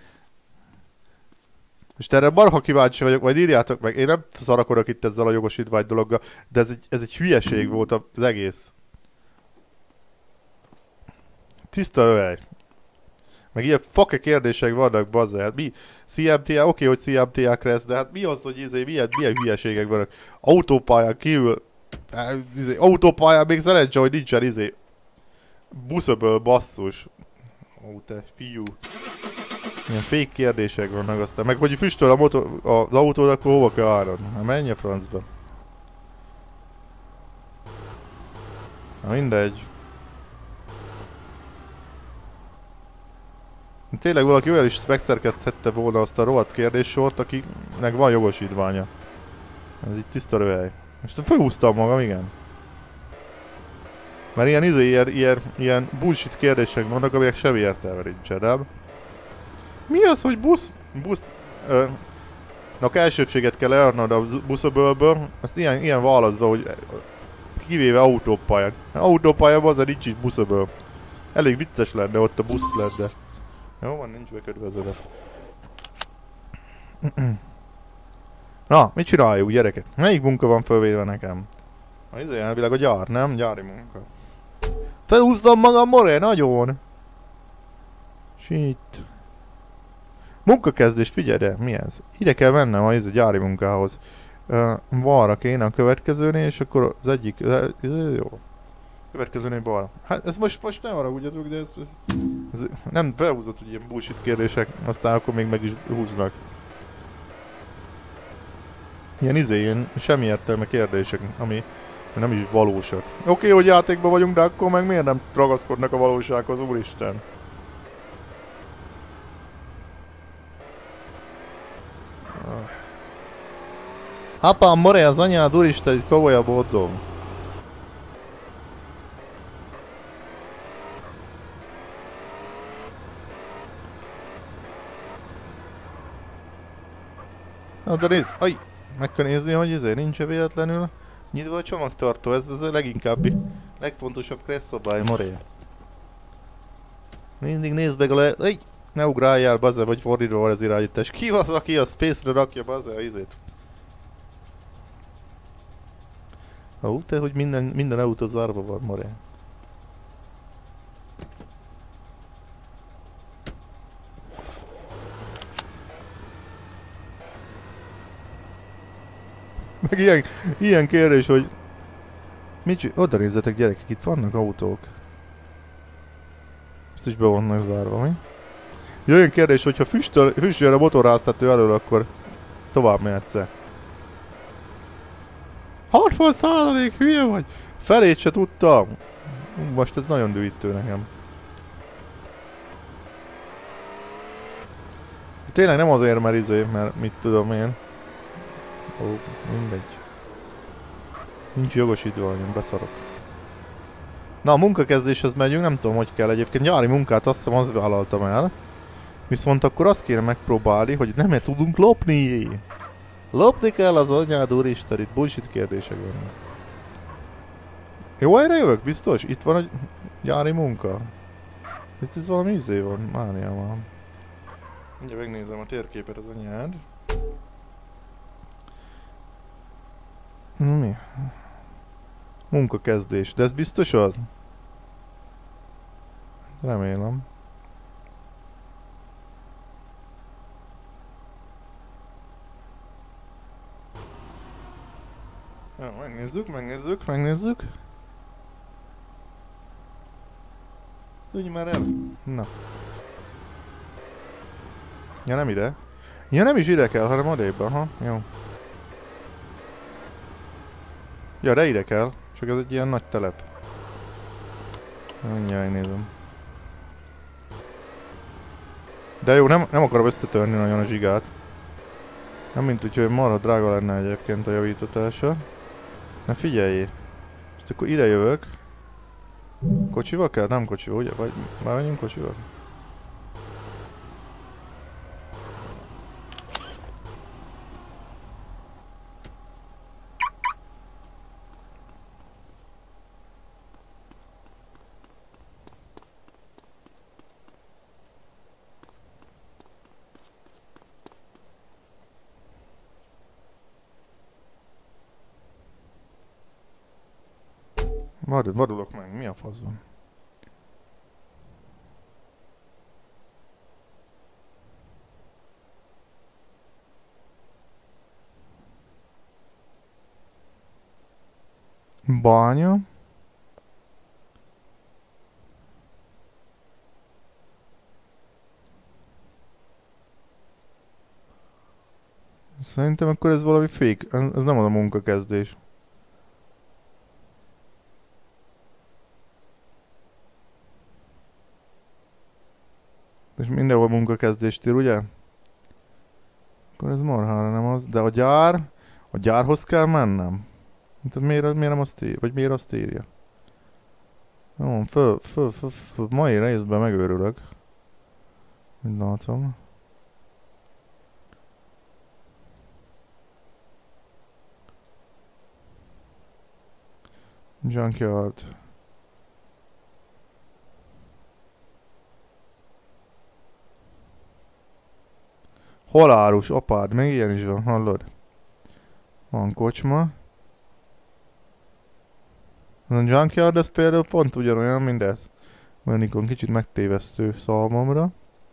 Most erre marha kíváncsi vagyok, majd írjátok meg. Én nem szarakodok itt ezzel a jogosítvány dologgal, de ez egy hülyeség volt az egész. Tiszta övel. Meg ilyen fake kérdések vannak, bazza. Hát mi? CMTA, oké, hogy CMTA Kressz, de hát mi az, hogy milyen hülyeségek vannak? Autópályán kívül... autópályán még szerencsé, hogy nincsen buszöböl, basszus. Ó, te fiú. Ilyen fake kérdések vannak aztán. Meg hogy füstöl az autód, akkor hova kell állnod? Hát menj a francba. Na mindegy. Tényleg valaki olyan is megszerkeszthette volna azt a rohadt kérdéssort, akinek van jogosítványa. Ez itt tiszta röhely. Most felhúztam magam, igen. Mert ilyen bullshit kérdések vannak, amelyek semmi értelme nincsen, nem? Mi az, hogy busz... elsőbséget kell leadnod a buszöbölből, azt ilyen választva, hogy kivéve autópályán. Autópályában azért nincs is buszöböl. Elég vicces lenne, ott a busz lenne. Jó van, nincs bekötve az adat. Na, mit csináljuk, gyerekek? Melyik munka van fölvéve nekem? Izé elvileg a gyár, nem? Gyári munka. Felhúztam magam, more, nagyon! Shit. Munkakezdést, figyelj de, mi ez? Ide kell mennem a gyári munkához. Balra kéne a következőnél, és akkor az egyik... jó. Következőnél balra. Hát ez most nem haragudjatok, de ez nem felhúzott, hogy ilyen bullshit kérdések, aztán akkor még meg is húznak. Ilyen semmi értelme kérdések, ami nem is valósak. Oké, hogy játékban vagyunk, de akkor meg miért nem ragaszkodnak a valósághoz, úristen? Apám, more, az anyád, úristen, itt komolyabb oldom. Na de nézd, aj! Meg kell nézni, hogy ezért nincs véletlenül nyitva a csomagtartó, ez a leginkábbi, legfontosabb kresszabály, moré. Mindig nézd meg a ne ugráljál, baze, vagy fordítva van az irányítás. Ki az, aki a space-re rakja, baze, a izét? Te, hogy minden autó zárva van, moré. Meg ilyen kérdés, hogy... Oda nézzetek, gyerekek, itt vannak autók. Ezt is be vannak zárva, mi? Jöjjön kérdés, hogyha füstöl a motorháztető elől, akkor tovább mehetsz-e? 60%, hülye vagy? Felét se tudtam. Most ez nagyon dühítő nekem. Tényleg nem azért, mert mit tudom én. Ó, mindegy. Nincs jogosítványom, beszarok. Na, a munkakezdéshez megyünk, nem tudom, hogy kell egyébként. Gyári munkát azt hiszem, azt vállaltam el. Viszont akkor azt kéne megpróbálni, hogy nem tudunk lopni. Lopni kell az anyád, úristen, itt bullshit kérdések vannak. Jó, erre jövök, biztos? Itt van a gyári munka. Itt ez valami izé van, mánia van. Mindjárt megnézem a térképet az anyád. Mi? Munkakezdés, de ez biztos az? Remélem. Jó, megnézzük. Tudj már el. Na. Ja, nem ide. Ja, nem is ide kell, hanem odébb, aha, jó. Ja, de ide kell. Csak ez egy ilyen nagy telep. Mindjárt nézem. De jó, nem akarom összetörni nagyon a zsigát. Nem mint úgyhogy marha drága lenne egyébként a javítatása. Na figyeljé. És akkor ide jövök. Kocsival kell? Nem kocsival, ugye? Vagy már menjünk kocsival? Vadulok meg, mi a fasz van? Bánya. Szerintem akkor ez valami fake, ez nem az a munkakezdés. És mindenhol munkakezdést ír, ugye? Akkor ez marhára nem az. De a gyár... A gyárhoz kell mennem? Tehát miért nem azt írja? Vagy miért azt írja? Jó, mai részben megőrülök. Úgy látom. Junkyard. Halálus, apád, még ilyen is van, hallod? Van kocsma. A Junkyard, ez például pont ugyanolyan, mint ez. Olyan kicsit megtévesztő számomra.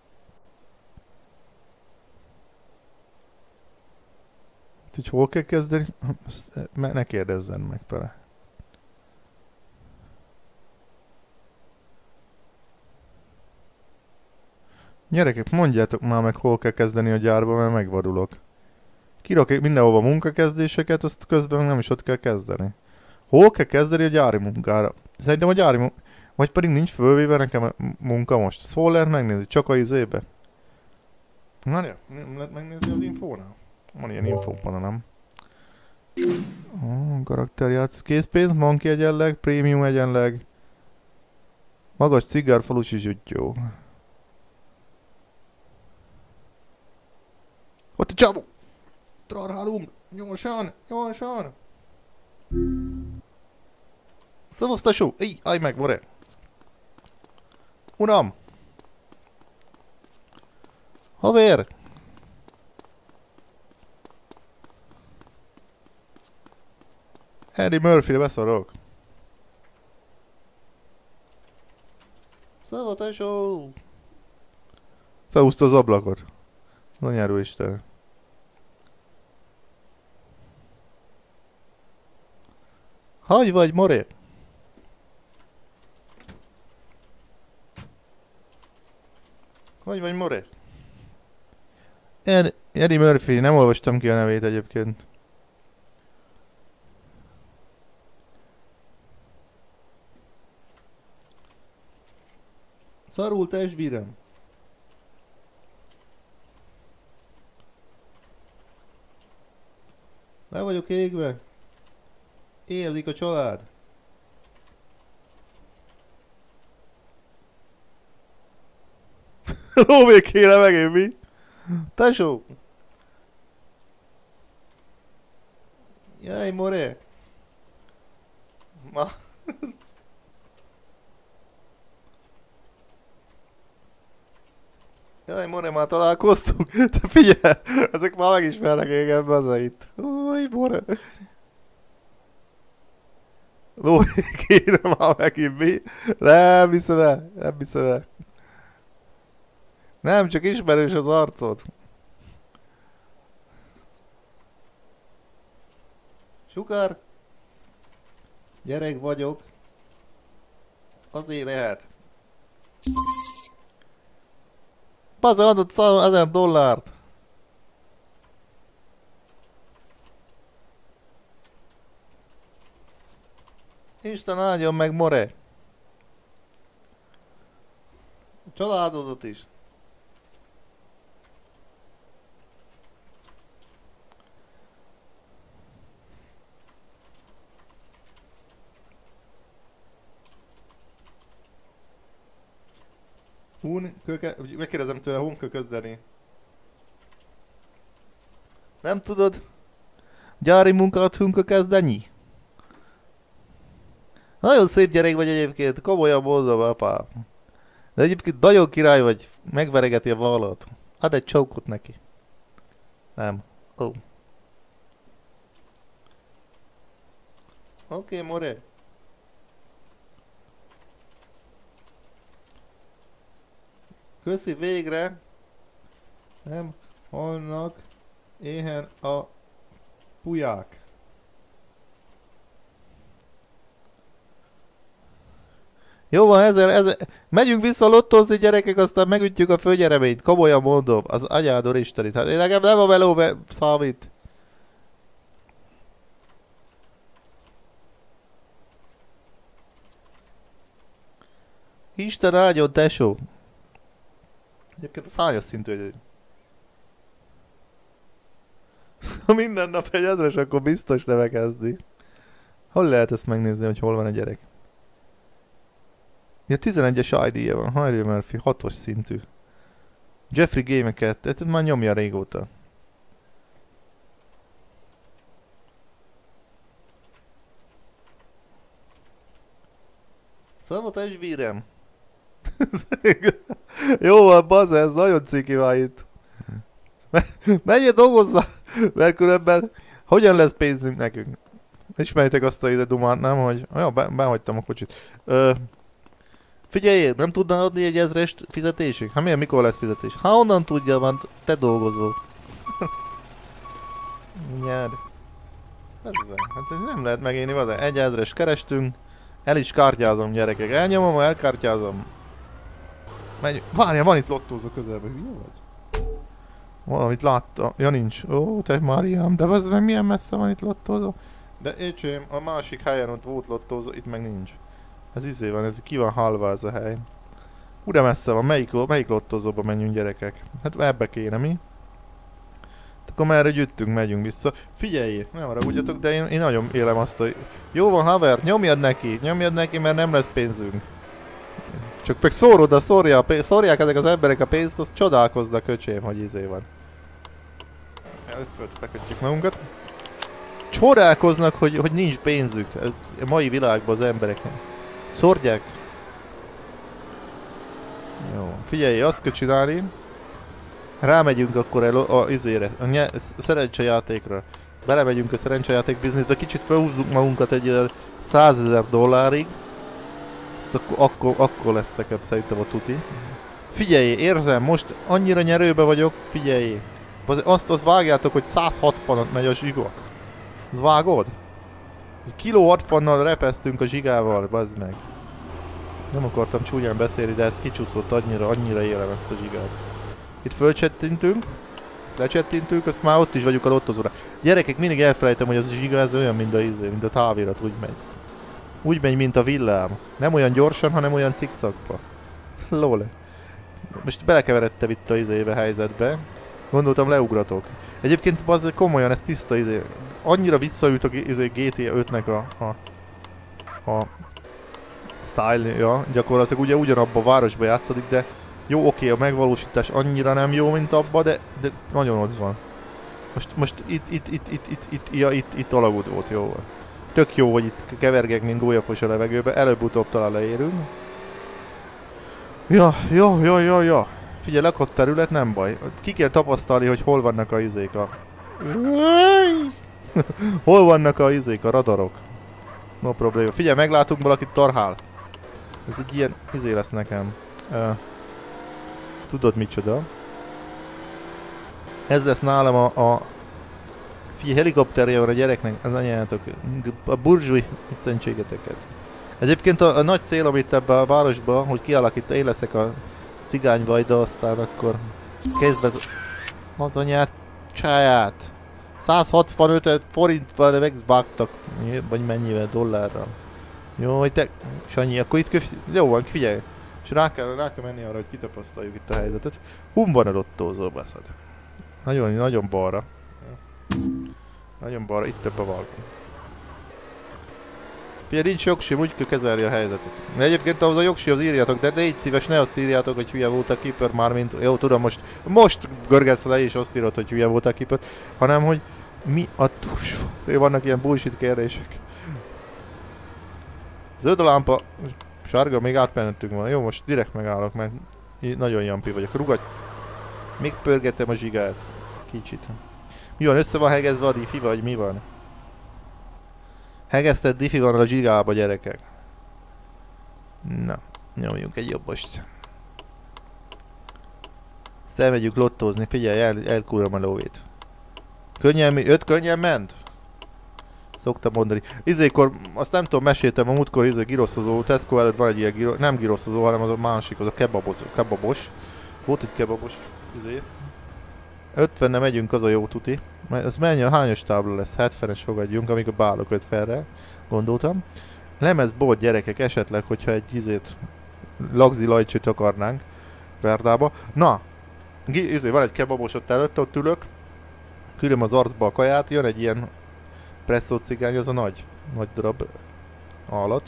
Hogy hol kell kezdeni? Ne kérdezzen meg vele. Gyerekek, mondjátok már meg, hol kell kezdeni a gyárba, mert megvadulok. Kirakok mindenhova munkakezdéseket, azt közben nem is ott kell kezdeni. Hol kell kezdeni a gyári munkára? Szerintem a gyári munkára... Vagy pedig nincs fölvéve nekem a munka most. Ezt hol lehet megnézni? Csak a izébe? Várja, nem lehet megnézni az infónál? Van ilyen infóban, nem? Karakterjátsz. Készpénz, Monkey egyenleg, Premium egyenleg. Magas cigár, falusi zsüttyó. Ott a csávó! Trarhálunk! Gyorsan! Gyorsan! Szevasz, tesó! Állj meg, more! Uram! Haver! Eddie Murphy-re beszarok. Szevasz, tesó! Felhúzta az ablakot. Anyáró Isten. Hogy vagy, more? Hogy vagy, more? Eddie Murphy, nem olvastam ki a nevét egyébként. Szarul testvérem. Le vagyok égve. Érzik a család. Lóvékére megint mi? Tesó! Jaj, more! Ma... Jaj, more, már találkoztunk. Te figyelj! Ezek már megismernek engem, bazait. Új, more! Lóvékére már megint mi? Nem hiszem el, nem hiszem el. Nem, csak ismerős az arcod. Sukár? Gyerek vagyok. Azért lehet. Baza adott $1000. Isten áldjon meg, more. A családodat is. Megkérdezem tőle, hun kell közdeni. Nem tudod? Gyári munkát hunka kezdeni? Nagyon szép gyerek vagy egyébként, komolyan mondom, apám. De egyébként nagyon király vagy, megveregeti a vállat. Add egy csókot neki. Nem. Oh. Oké, more. Köszi végre. Nem halnak éhen a puják. Jó van, ezer. Megyünk vissza lottozni, gyerekek, aztán megütjük a főnyereményt. Komolyan mondom, az anyádor istenit. Hát én nekem nem a melóbe számít. Isten áldjon, tesó. Egyébként a szányos szintű, hogy ha minden nap egy ezres, akkor biztos neve kezdi. Hol lehet ezt megnézni, hogy hol van a gyerek? Ja, 11-es ID-je van. Harry Murphy, 6-os szintű. Jeffrey Game-eket, ezt már nyomja régóta. Szabotás vírem. Jó van, bazd, ez nagyon ciki van itt. Menjél dolgozzá, mert különben hogyan lesz pénzünk nekünk? Ismeritek azt a ide dumát, nem? Hogy... Ja, behagytam a kocsit. Figyelj, nem tudnál adni egy 1000-est fizetésig? Hát milyen, mikor lesz fizetés? Hát onnan tudja, van, te dolgozol. Nyerd. Hát ez nem lehet megélni, van, egy 1000-est kerestünk. El is kártyázom, gyerekek. Elnyomom, elkártyázom. Megy. Várja, van itt lottózó közelben. Hülye vagy? Valamit látta. Ja, nincs. Ó, te Máriám, de az meg milyen messze van itt lottózó? De écsém, a másik helyen ott volt lottózó, itt meg nincs. Ez izé van, ez ki van halva ez a hely. Ura messze van, melyik lottózóba menjünk, gyerekek? Hát ebbe kéne, mi? Akkor merre gyűjtünk, megyünk vissza. Figyelj, nem haragudjatok, de én nagyon élem azt, hogy... Jó van, haver, nyomjad neki, mert nem lesz pénzünk. Csak meg szórod, szórják ezek az emberek a pénzt, azt csodálkoznak, öcsém, hogy izé van. Előtt bekötjük magunkat. Csodálkoznak, hogy nincs pénzük a mai világban az embereknek. Szórják. Jó, figyelj, azt kell csinálni. Rámegyünk akkor a izére, a szerencsejátékra. Belemegyünk a szerencsejáték bizniszbe, kicsit felhúzzuk magunkat egy 100 000 dollárig. Ezt akkor lesz nekem szerintem a tuti. Figyelj, érzem, most annyira nyerőbe vagyok, figyelj. Azt vágjátok, hogy 160-at megy a zsiga. Az vágod? Kiló 60-nal repesztünk a zsigával, bazd meg. Nem akartam csúnyán beszélni, de ez kicsúszott annyira élem ezt a zsigát. Itt fölcsettintünk, lecsettintünk, azt már ott is vagyunk a lottozóra. Gyerekek, mindig elfelejtem, hogy az a zsiga ez olyan, mint a távirat, úgy megy. Úgy megy, mint a villám. Nem olyan gyorsan, hanem olyan cikcakba. Lol. Most belekeveredtem itt a izébe helyzetbe. Gondoltam, leugratok. Egyébként az komolyan, ez tiszta izé. Annyira visszaült a GTA 5-nek a style-ja. Gyakorlatilag ugye ugyanabban a városban játszódik, de jó, oké, a megvalósítás annyira nem jó, mint abba, de nagyon ott van. Most itt alagút volt, jó. Tök jó, hogy itt kevergek, mint gólyafos a levegőbe, előbb-utóbb talán leérünk. Ja. Figyelj, lakott terület, nem baj. Ki kell tapasztalni, hogy hol vannak a izék a... Hol vannak a izék, a radarok. Ez no probléma. Figyelj, meglátunk valakit tarhál. Ez egy ilyen izé lesz nekem. Tudod micsoda? Ez lesz nálam a... Figyelj, helikopterje van a gyereknek, az anyátok. A burzsúj viccentségeteket. Egyébként a nagy célom itt ebben a városban, hogy kialakít, én leszek a cigányvajda, aztán akkor kezdve az anyát csáját. 165 forinttal megvágtak, vagy mennyivel dollárra. Jó, hogy te... Sanyi, akkor itt jó van, figyelj. És rá kell menni arra, hogy kitapasztaljuk itt a helyzetet. Hum van a lottózó, baszad. Nagyon balra. Nagyon balra, itt több a valami. Figyelj, nincs jogsim, úgy kell kezelni a helyzetet. De egyébként ahhoz a jogsihoz írjátok, de légy szíves, ne azt írjátok, hogy hülye volt a keeper, mármint... Jó, tudom, most görgetsz le és azt írod, hogy hülye volt a keeper, hanem, hogy mi a tus... Vannak ilyen bullshit kérdések. Zöld a lámpa, sárga, még átmennettünk volna. Jó, most direkt megállok, mert nagyon jampi vagyok. Rugadj! Még pörgetem a zsigát. Kicsit. Mi van, össze van hegezve a diffi, vagy mi van? Hegesztett diffi van a zsigába, gyerekek. Na, nyomjunk egy jobbost. Ezt elmegyünk lottózni, figyelj, elkúrom a lóvét. Könnyen ment? Szoktam mondani. Izékor, azt nem tudom, meséltem, a múltkor giroszozó, Tesco előtt van egy ilyen nem giroszozó, hanem az a másik, az a kebabos. Volt egy kebabos, izé. 50-ne megyünk, az a jó tuti. Ez mennyi, hányos tábla lesz? 70-es fogadjunk, amikor beállok 50-re, gondoltam. Lemezbolt, gyerekek, esetleg, hogyha egy izét, lagzi lajcsőt akarnánk Verdába. Na, Van egy kebabos ott előtte, ott ülök. Külöm az arcba a kaját, jön egy ilyen presszó cigány, az a nagy darab állat.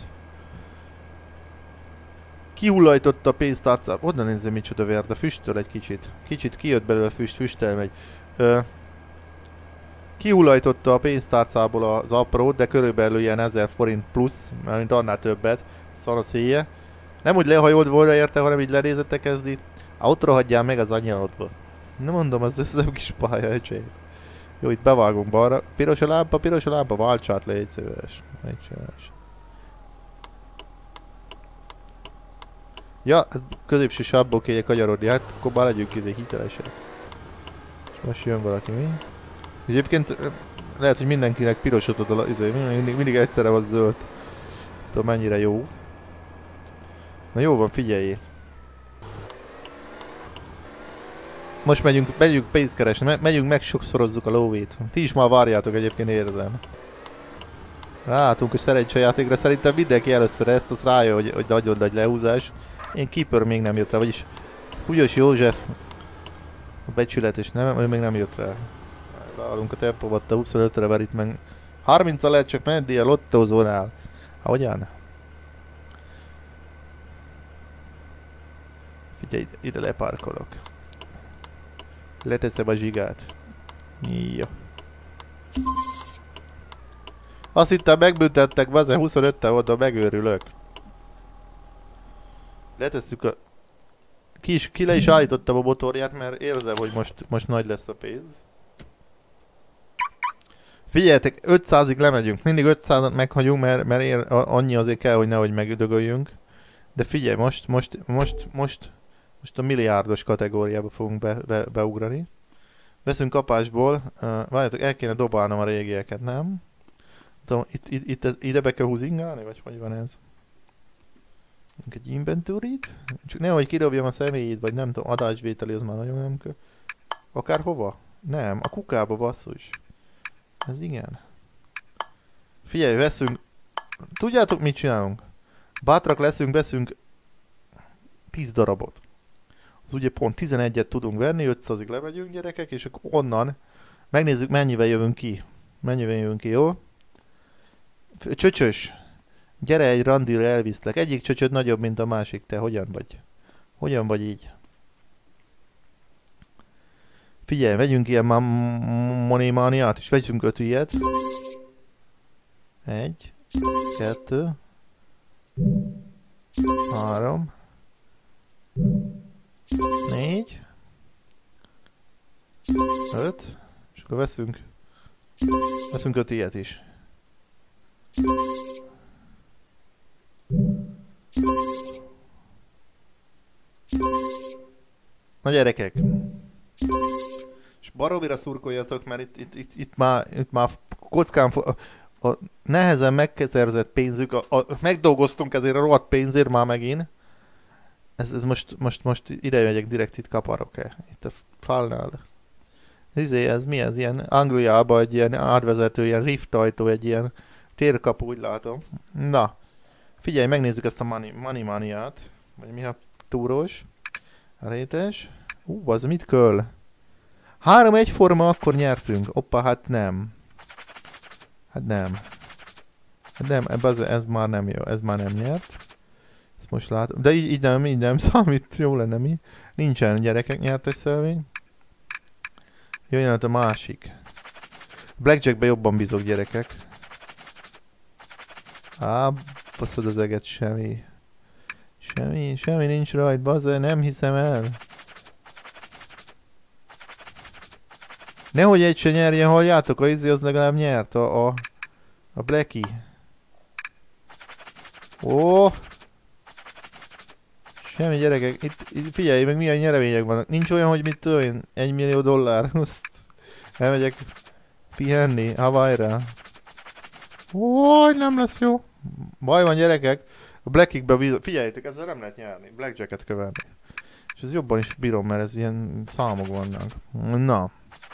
Kihullajtotta a pénztárcát. Oda nézzél, micsoda vér, de füstöl egy kicsit. Kicsit kijött belőle füstel megy. Kihullajtotta a pénztárcából az aprót, de körülbelül ilyen 1000 forint plusz, mint annál többet. Szar a széje. Nem úgy lehajolt volna érte, hanem így lenézette kezdi. Autóra hagyjál meg az anyjádba. Nem mondom, ez nem kis pálya, öcsém. Jó, itt bevágunk balra. Piros a lámpa, váltsát le, légy szíves. Ja, középső sávból kéne kanyarodni, hát akkor már legyünk hitelesek. És most jön valaki, mi? Egyébként lehet, hogy mindenkinek pirosodott a mindig egyszerre van zöld. Tudom mennyire jó. Na jó van, figyelj! Most megyünk pénzt keresni, megyünk meg sokszorozzuk a lóvét. Ti is már várjátok, egyébként érzem. Ráálltunk a szerencsejátékra, szerintem mindenki először ezt, az rájön, hogy nagyon nagy lehúzás. Én Keeper még nem jött rá, vagyis Húgyos József a becsület, és nem, ő még nem jött rá. Beállunk a tempóba, a 25-re ver itt meg. 30-al lehet csak menni a lottózónál. Hogyan? Figyelj, ide leparkolok. Leteszem a zsigát. Jó. Azt hittem megbüntettek, bazen 25-tel oda megőrülök. Letesszük a... Ki le is állítottam a motorját, mert érzem, hogy most nagy lesz a pénz. Figyeljetek, 500-ig lemegyünk. Mindig 500-at meghagyunk, mert annyi azért kell, hogy nehogy megüdögöljünk. De figyelj, most a milliárdos kategóriába fogunk beugrani. Veszünk kapásból. Várjátok, el kéne dobálnom a régieket, nem? Tudom, ide be kell húzingálni, vagy hogy van ez? Egy inventory-t? Csak nehogy kidobjam a személyét, vagy nem tudom, adásvételi, az már nagyon nem kell. Akár hova? Nem, a kukába basszus. Ez igen. Figyelj, veszünk... Tudjátok mit csinálunk? Bátrak leszünk, veszünk 10 darabot. Az ugye pont 11-et tudunk venni, 500-ig lemegyünk gyerekek, és akkor onnan megnézzük mennyivel jövünk ki. Mennyivel jövünk ki, jó? Csöcsös! Gyere egy randira, elviszlek. Egyik csöcsöd nagyobb, mint a másik. Te hogyan vagy? Hogyan vagy így? Figyelj, vegyünk ilyen monémániát, és vegyünk 5 ilyet. 1, 2, 3, 4, 5, és akkor veszünk 5 ilyet is. Na gyerekek! És baromira szurkoljatok, mert itt már kockán a nehezen megszerzett pénzük, megdolgoztunk ezért a rohadt pénzért már megint. Ez most ide megyek, direkt itt kaparok-e? Itt a falnál. Ez mi ez? Ilyen Angliában egy ilyen átvezető, ilyen rift ajtó, egy ilyen térkapu, úgy látom. Na, figyelj, megnézzük ezt a money maniát. Vagy mi a túrós? Rétes. Az mit köl? 3 egyforma, akkor nyertünk. Oppa, hát nem. Hát nem. Hát nem, ez már nem jó. Ez már nem nyert. Ezt most látom. De így nem számít. Jó lenne mi. Nincsen gyerekek nyertes szelvény. Jöjjön a másik. Blackjackbe jobban bízok, gyerekek. Faszod az eget, semmi. Semmi nincs rajt, bazze, nem hiszem el. Nehogy egy se nyerjen, halljátok, a izé az legalább nyert, a Blackie. Ó! Semmi gyerekek, itt figyelj meg milyen nyeremények vannak. Nincs olyan, hogy mit tudom én, $1 millió. Azt elmegyek pihenni, Hawaii-ra. Ó, nem lesz jó. Baj van gyerekek, a Blackikbe bízom. Figyeljétek, ezzel nem lehet nyerni, Blackjacket kell venni. És ez jobban is bírom, mert ez ilyen számok vannak. Na.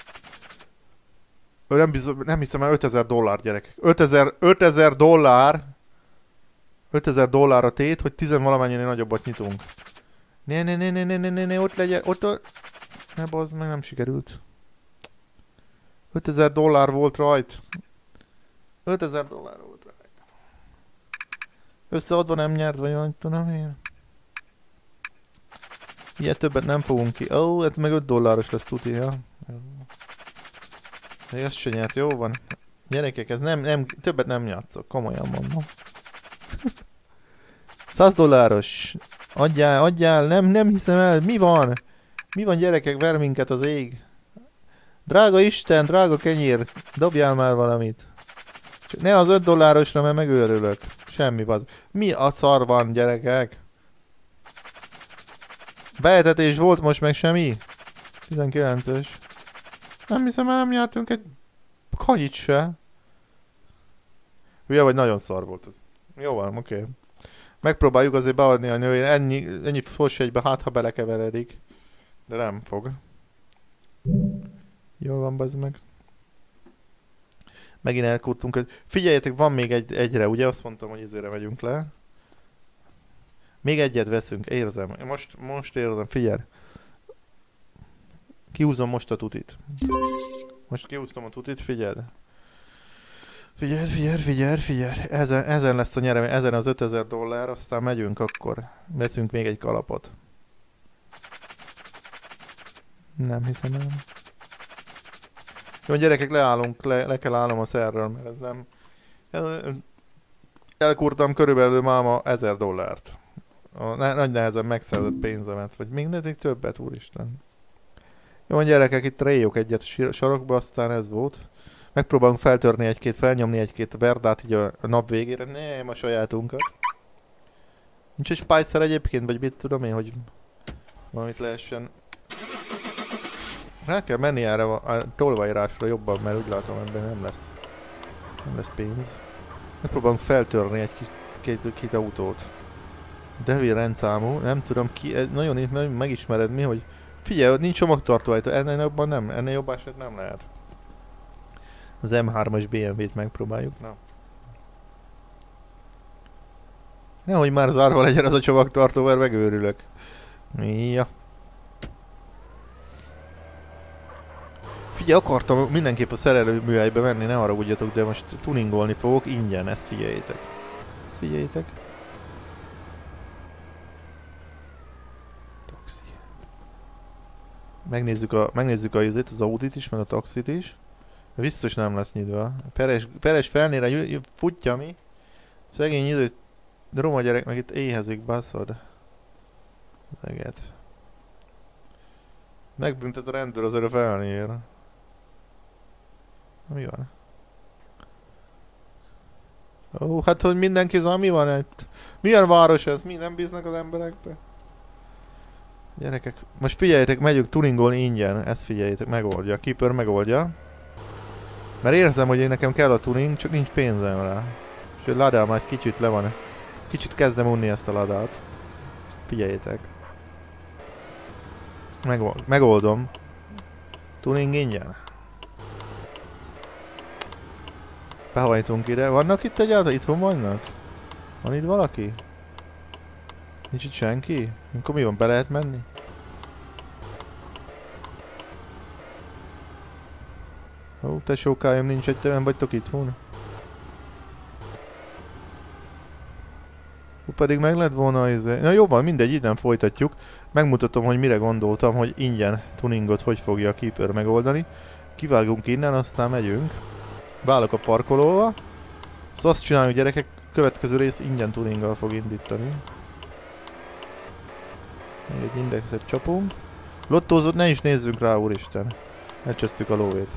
Nem hiszem el, $5000 gyerekek. 5000 dollár. $5000 a tét, hogy 10 valamennyinél nagyobbat nyitunk. Ne, ott legyen, ott Ne bazd meg, nem sikerült. $5000 volt rajt. $5000 volt rajt. Összeadva nem nyert, vagy olyan, tudom én. Ilyet többet nem fogunk ki. Ó, ez meg $5 lesz tuti, ja. De ezt se nyert, jó van. Gyerekek, ez többet nem játszok, komolyan mondom. $100. Adjál, nem hiszem el, mi van? Mi van gyerekek, ver minket az ég. Drága Isten, drága kenyér, dobjál már valamit. Csak ne az $5-osra, mert megőrülök. Semmi van. Mi a szar van, gyerekek? Beetetés volt, most meg semmi? 19-ös. Nem hiszem el, nem jártunk egy kanyit se. Hülye vagy, nagyon szar volt ez. Jó van, oké. Megpróbáljuk azért beadni a nőjén. Ennyi fosjegybe, hát ha belekeveredik. De nem fog. Jól van, bazd meg. Megint elkúrtunk. Figyeljetek, van még egyre, ugye? Azt mondtam, hogy ezére megyünk le. Még egyet veszünk, érzem. Most érzem, figyelj. Kihúzom most a tutit. Most kihúztam a tutit, figyeld. Figyelj. Ezen lesz a nyeremény, ezen az $5000, aztán megyünk akkor. Veszünk még egy kalapot. Nem hiszem el. Jó, gyerekek, leállunk, le kell állnom a szerről, mert ez nem... Elkurtam körülbelül máma $1000. Nagy nehezen megszerzett pénzemet, vagy még neddig többet, úristen. Jó, gyerekek, itt réjok egyet a sarokba, aztán ez volt. Megpróbálunk feltörni felnyomni egy-két verdát így a nap végére. Nem a sajátunkat. Nincs egy spicer egyébként, vagy mit tudom én, hogy valamit lehessen. Rá kell menni erre a tolvajrásra jobban, mert úgy látom, ebben nem lesz pénz. Megpróbálunk feltörni egy-két autót. Devil rendszámú, nem tudom ki, nagyon megismered mi, hogy figyelj, nincs csomagtartó ajtó, ennél jobb eset nem lehet. Az M3-as BMW-t megpróbáljuk, na. Nehogy már zárva legyen az a csomagtartó, mert megőrülök. Ja. Figyelj, akartam mindenképp a szerelőműhelybe menni, ne haragudjatok, de most tuningolni fogok ingyen, ezt figyeljétek. Taxi. Megnézzük az Audit is, meg a taxit is. Biztos nem lesz nyitva. Peres felnére futja mi? Szegény roma gyerek meg itt éhezik, baszod. Eget. Megbüntet a rendőr azért a felnér. Mi van? Ó, hát hogy mindenki mi van itt? Milyen város ez? Mi nem bíznak az emberekbe? Gyerekek, most figyeljetek, megyünk tuningolni ingyen. Ezt figyeljétek, megoldja. Keeper megoldja. Mert érzem, hogy nekem kell a tuning, csak nincs pénzem rá. És a ladám már kicsit le van. Kicsit kezdem unni ezt a ladát. Figyeljétek. Megoldom. Tuning ingyen. Behajtunk ide. Vannak itt egyáltalán? Itthon vannak? Van itt valaki? Nincs itt senki? Akkor mi van? Be lehet menni? Ó, tesókáim, nincs egy, nem vagytok itthon? Pedig meg lett volna izé. Na jó van, mindegy, innen folytatjuk. Megmutatom, hogy mire gondoltam, hogy ingyen tuningot hogy fogja a Keeper megoldani. Kivágunk innen, aztán megyünk. Válok a parkolóba. Szóval azt csináljuk, gyerekek, következő rész ingyen tuninggal fog indítani. Még egy indexet csapunk. Lottózott, ne is nézzünk rá, úristen. Elcsesztük a lóvét.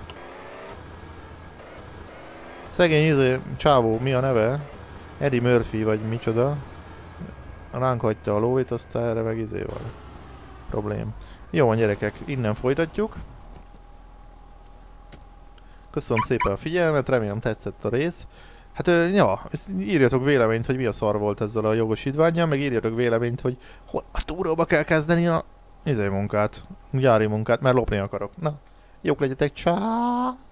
Szegény csávó, mi a neve? Eddie Murphy vagy micsoda. Ránk hagyta a lóvét, aztán erre meg van. Problém. Jó van, gyerekek, innen folytatjuk. Köszönöm szépen a figyelmet, remélem tetszett a rész. Hát ja, írjatok véleményt, hogy mi a szar volt ezzel a jogosítvánnyal, meg írjatok véleményt, hogy hol a túróba kell kezdeni a munkát, gyári munkát, mert lopni akarok. Na, jók legyetek, csá!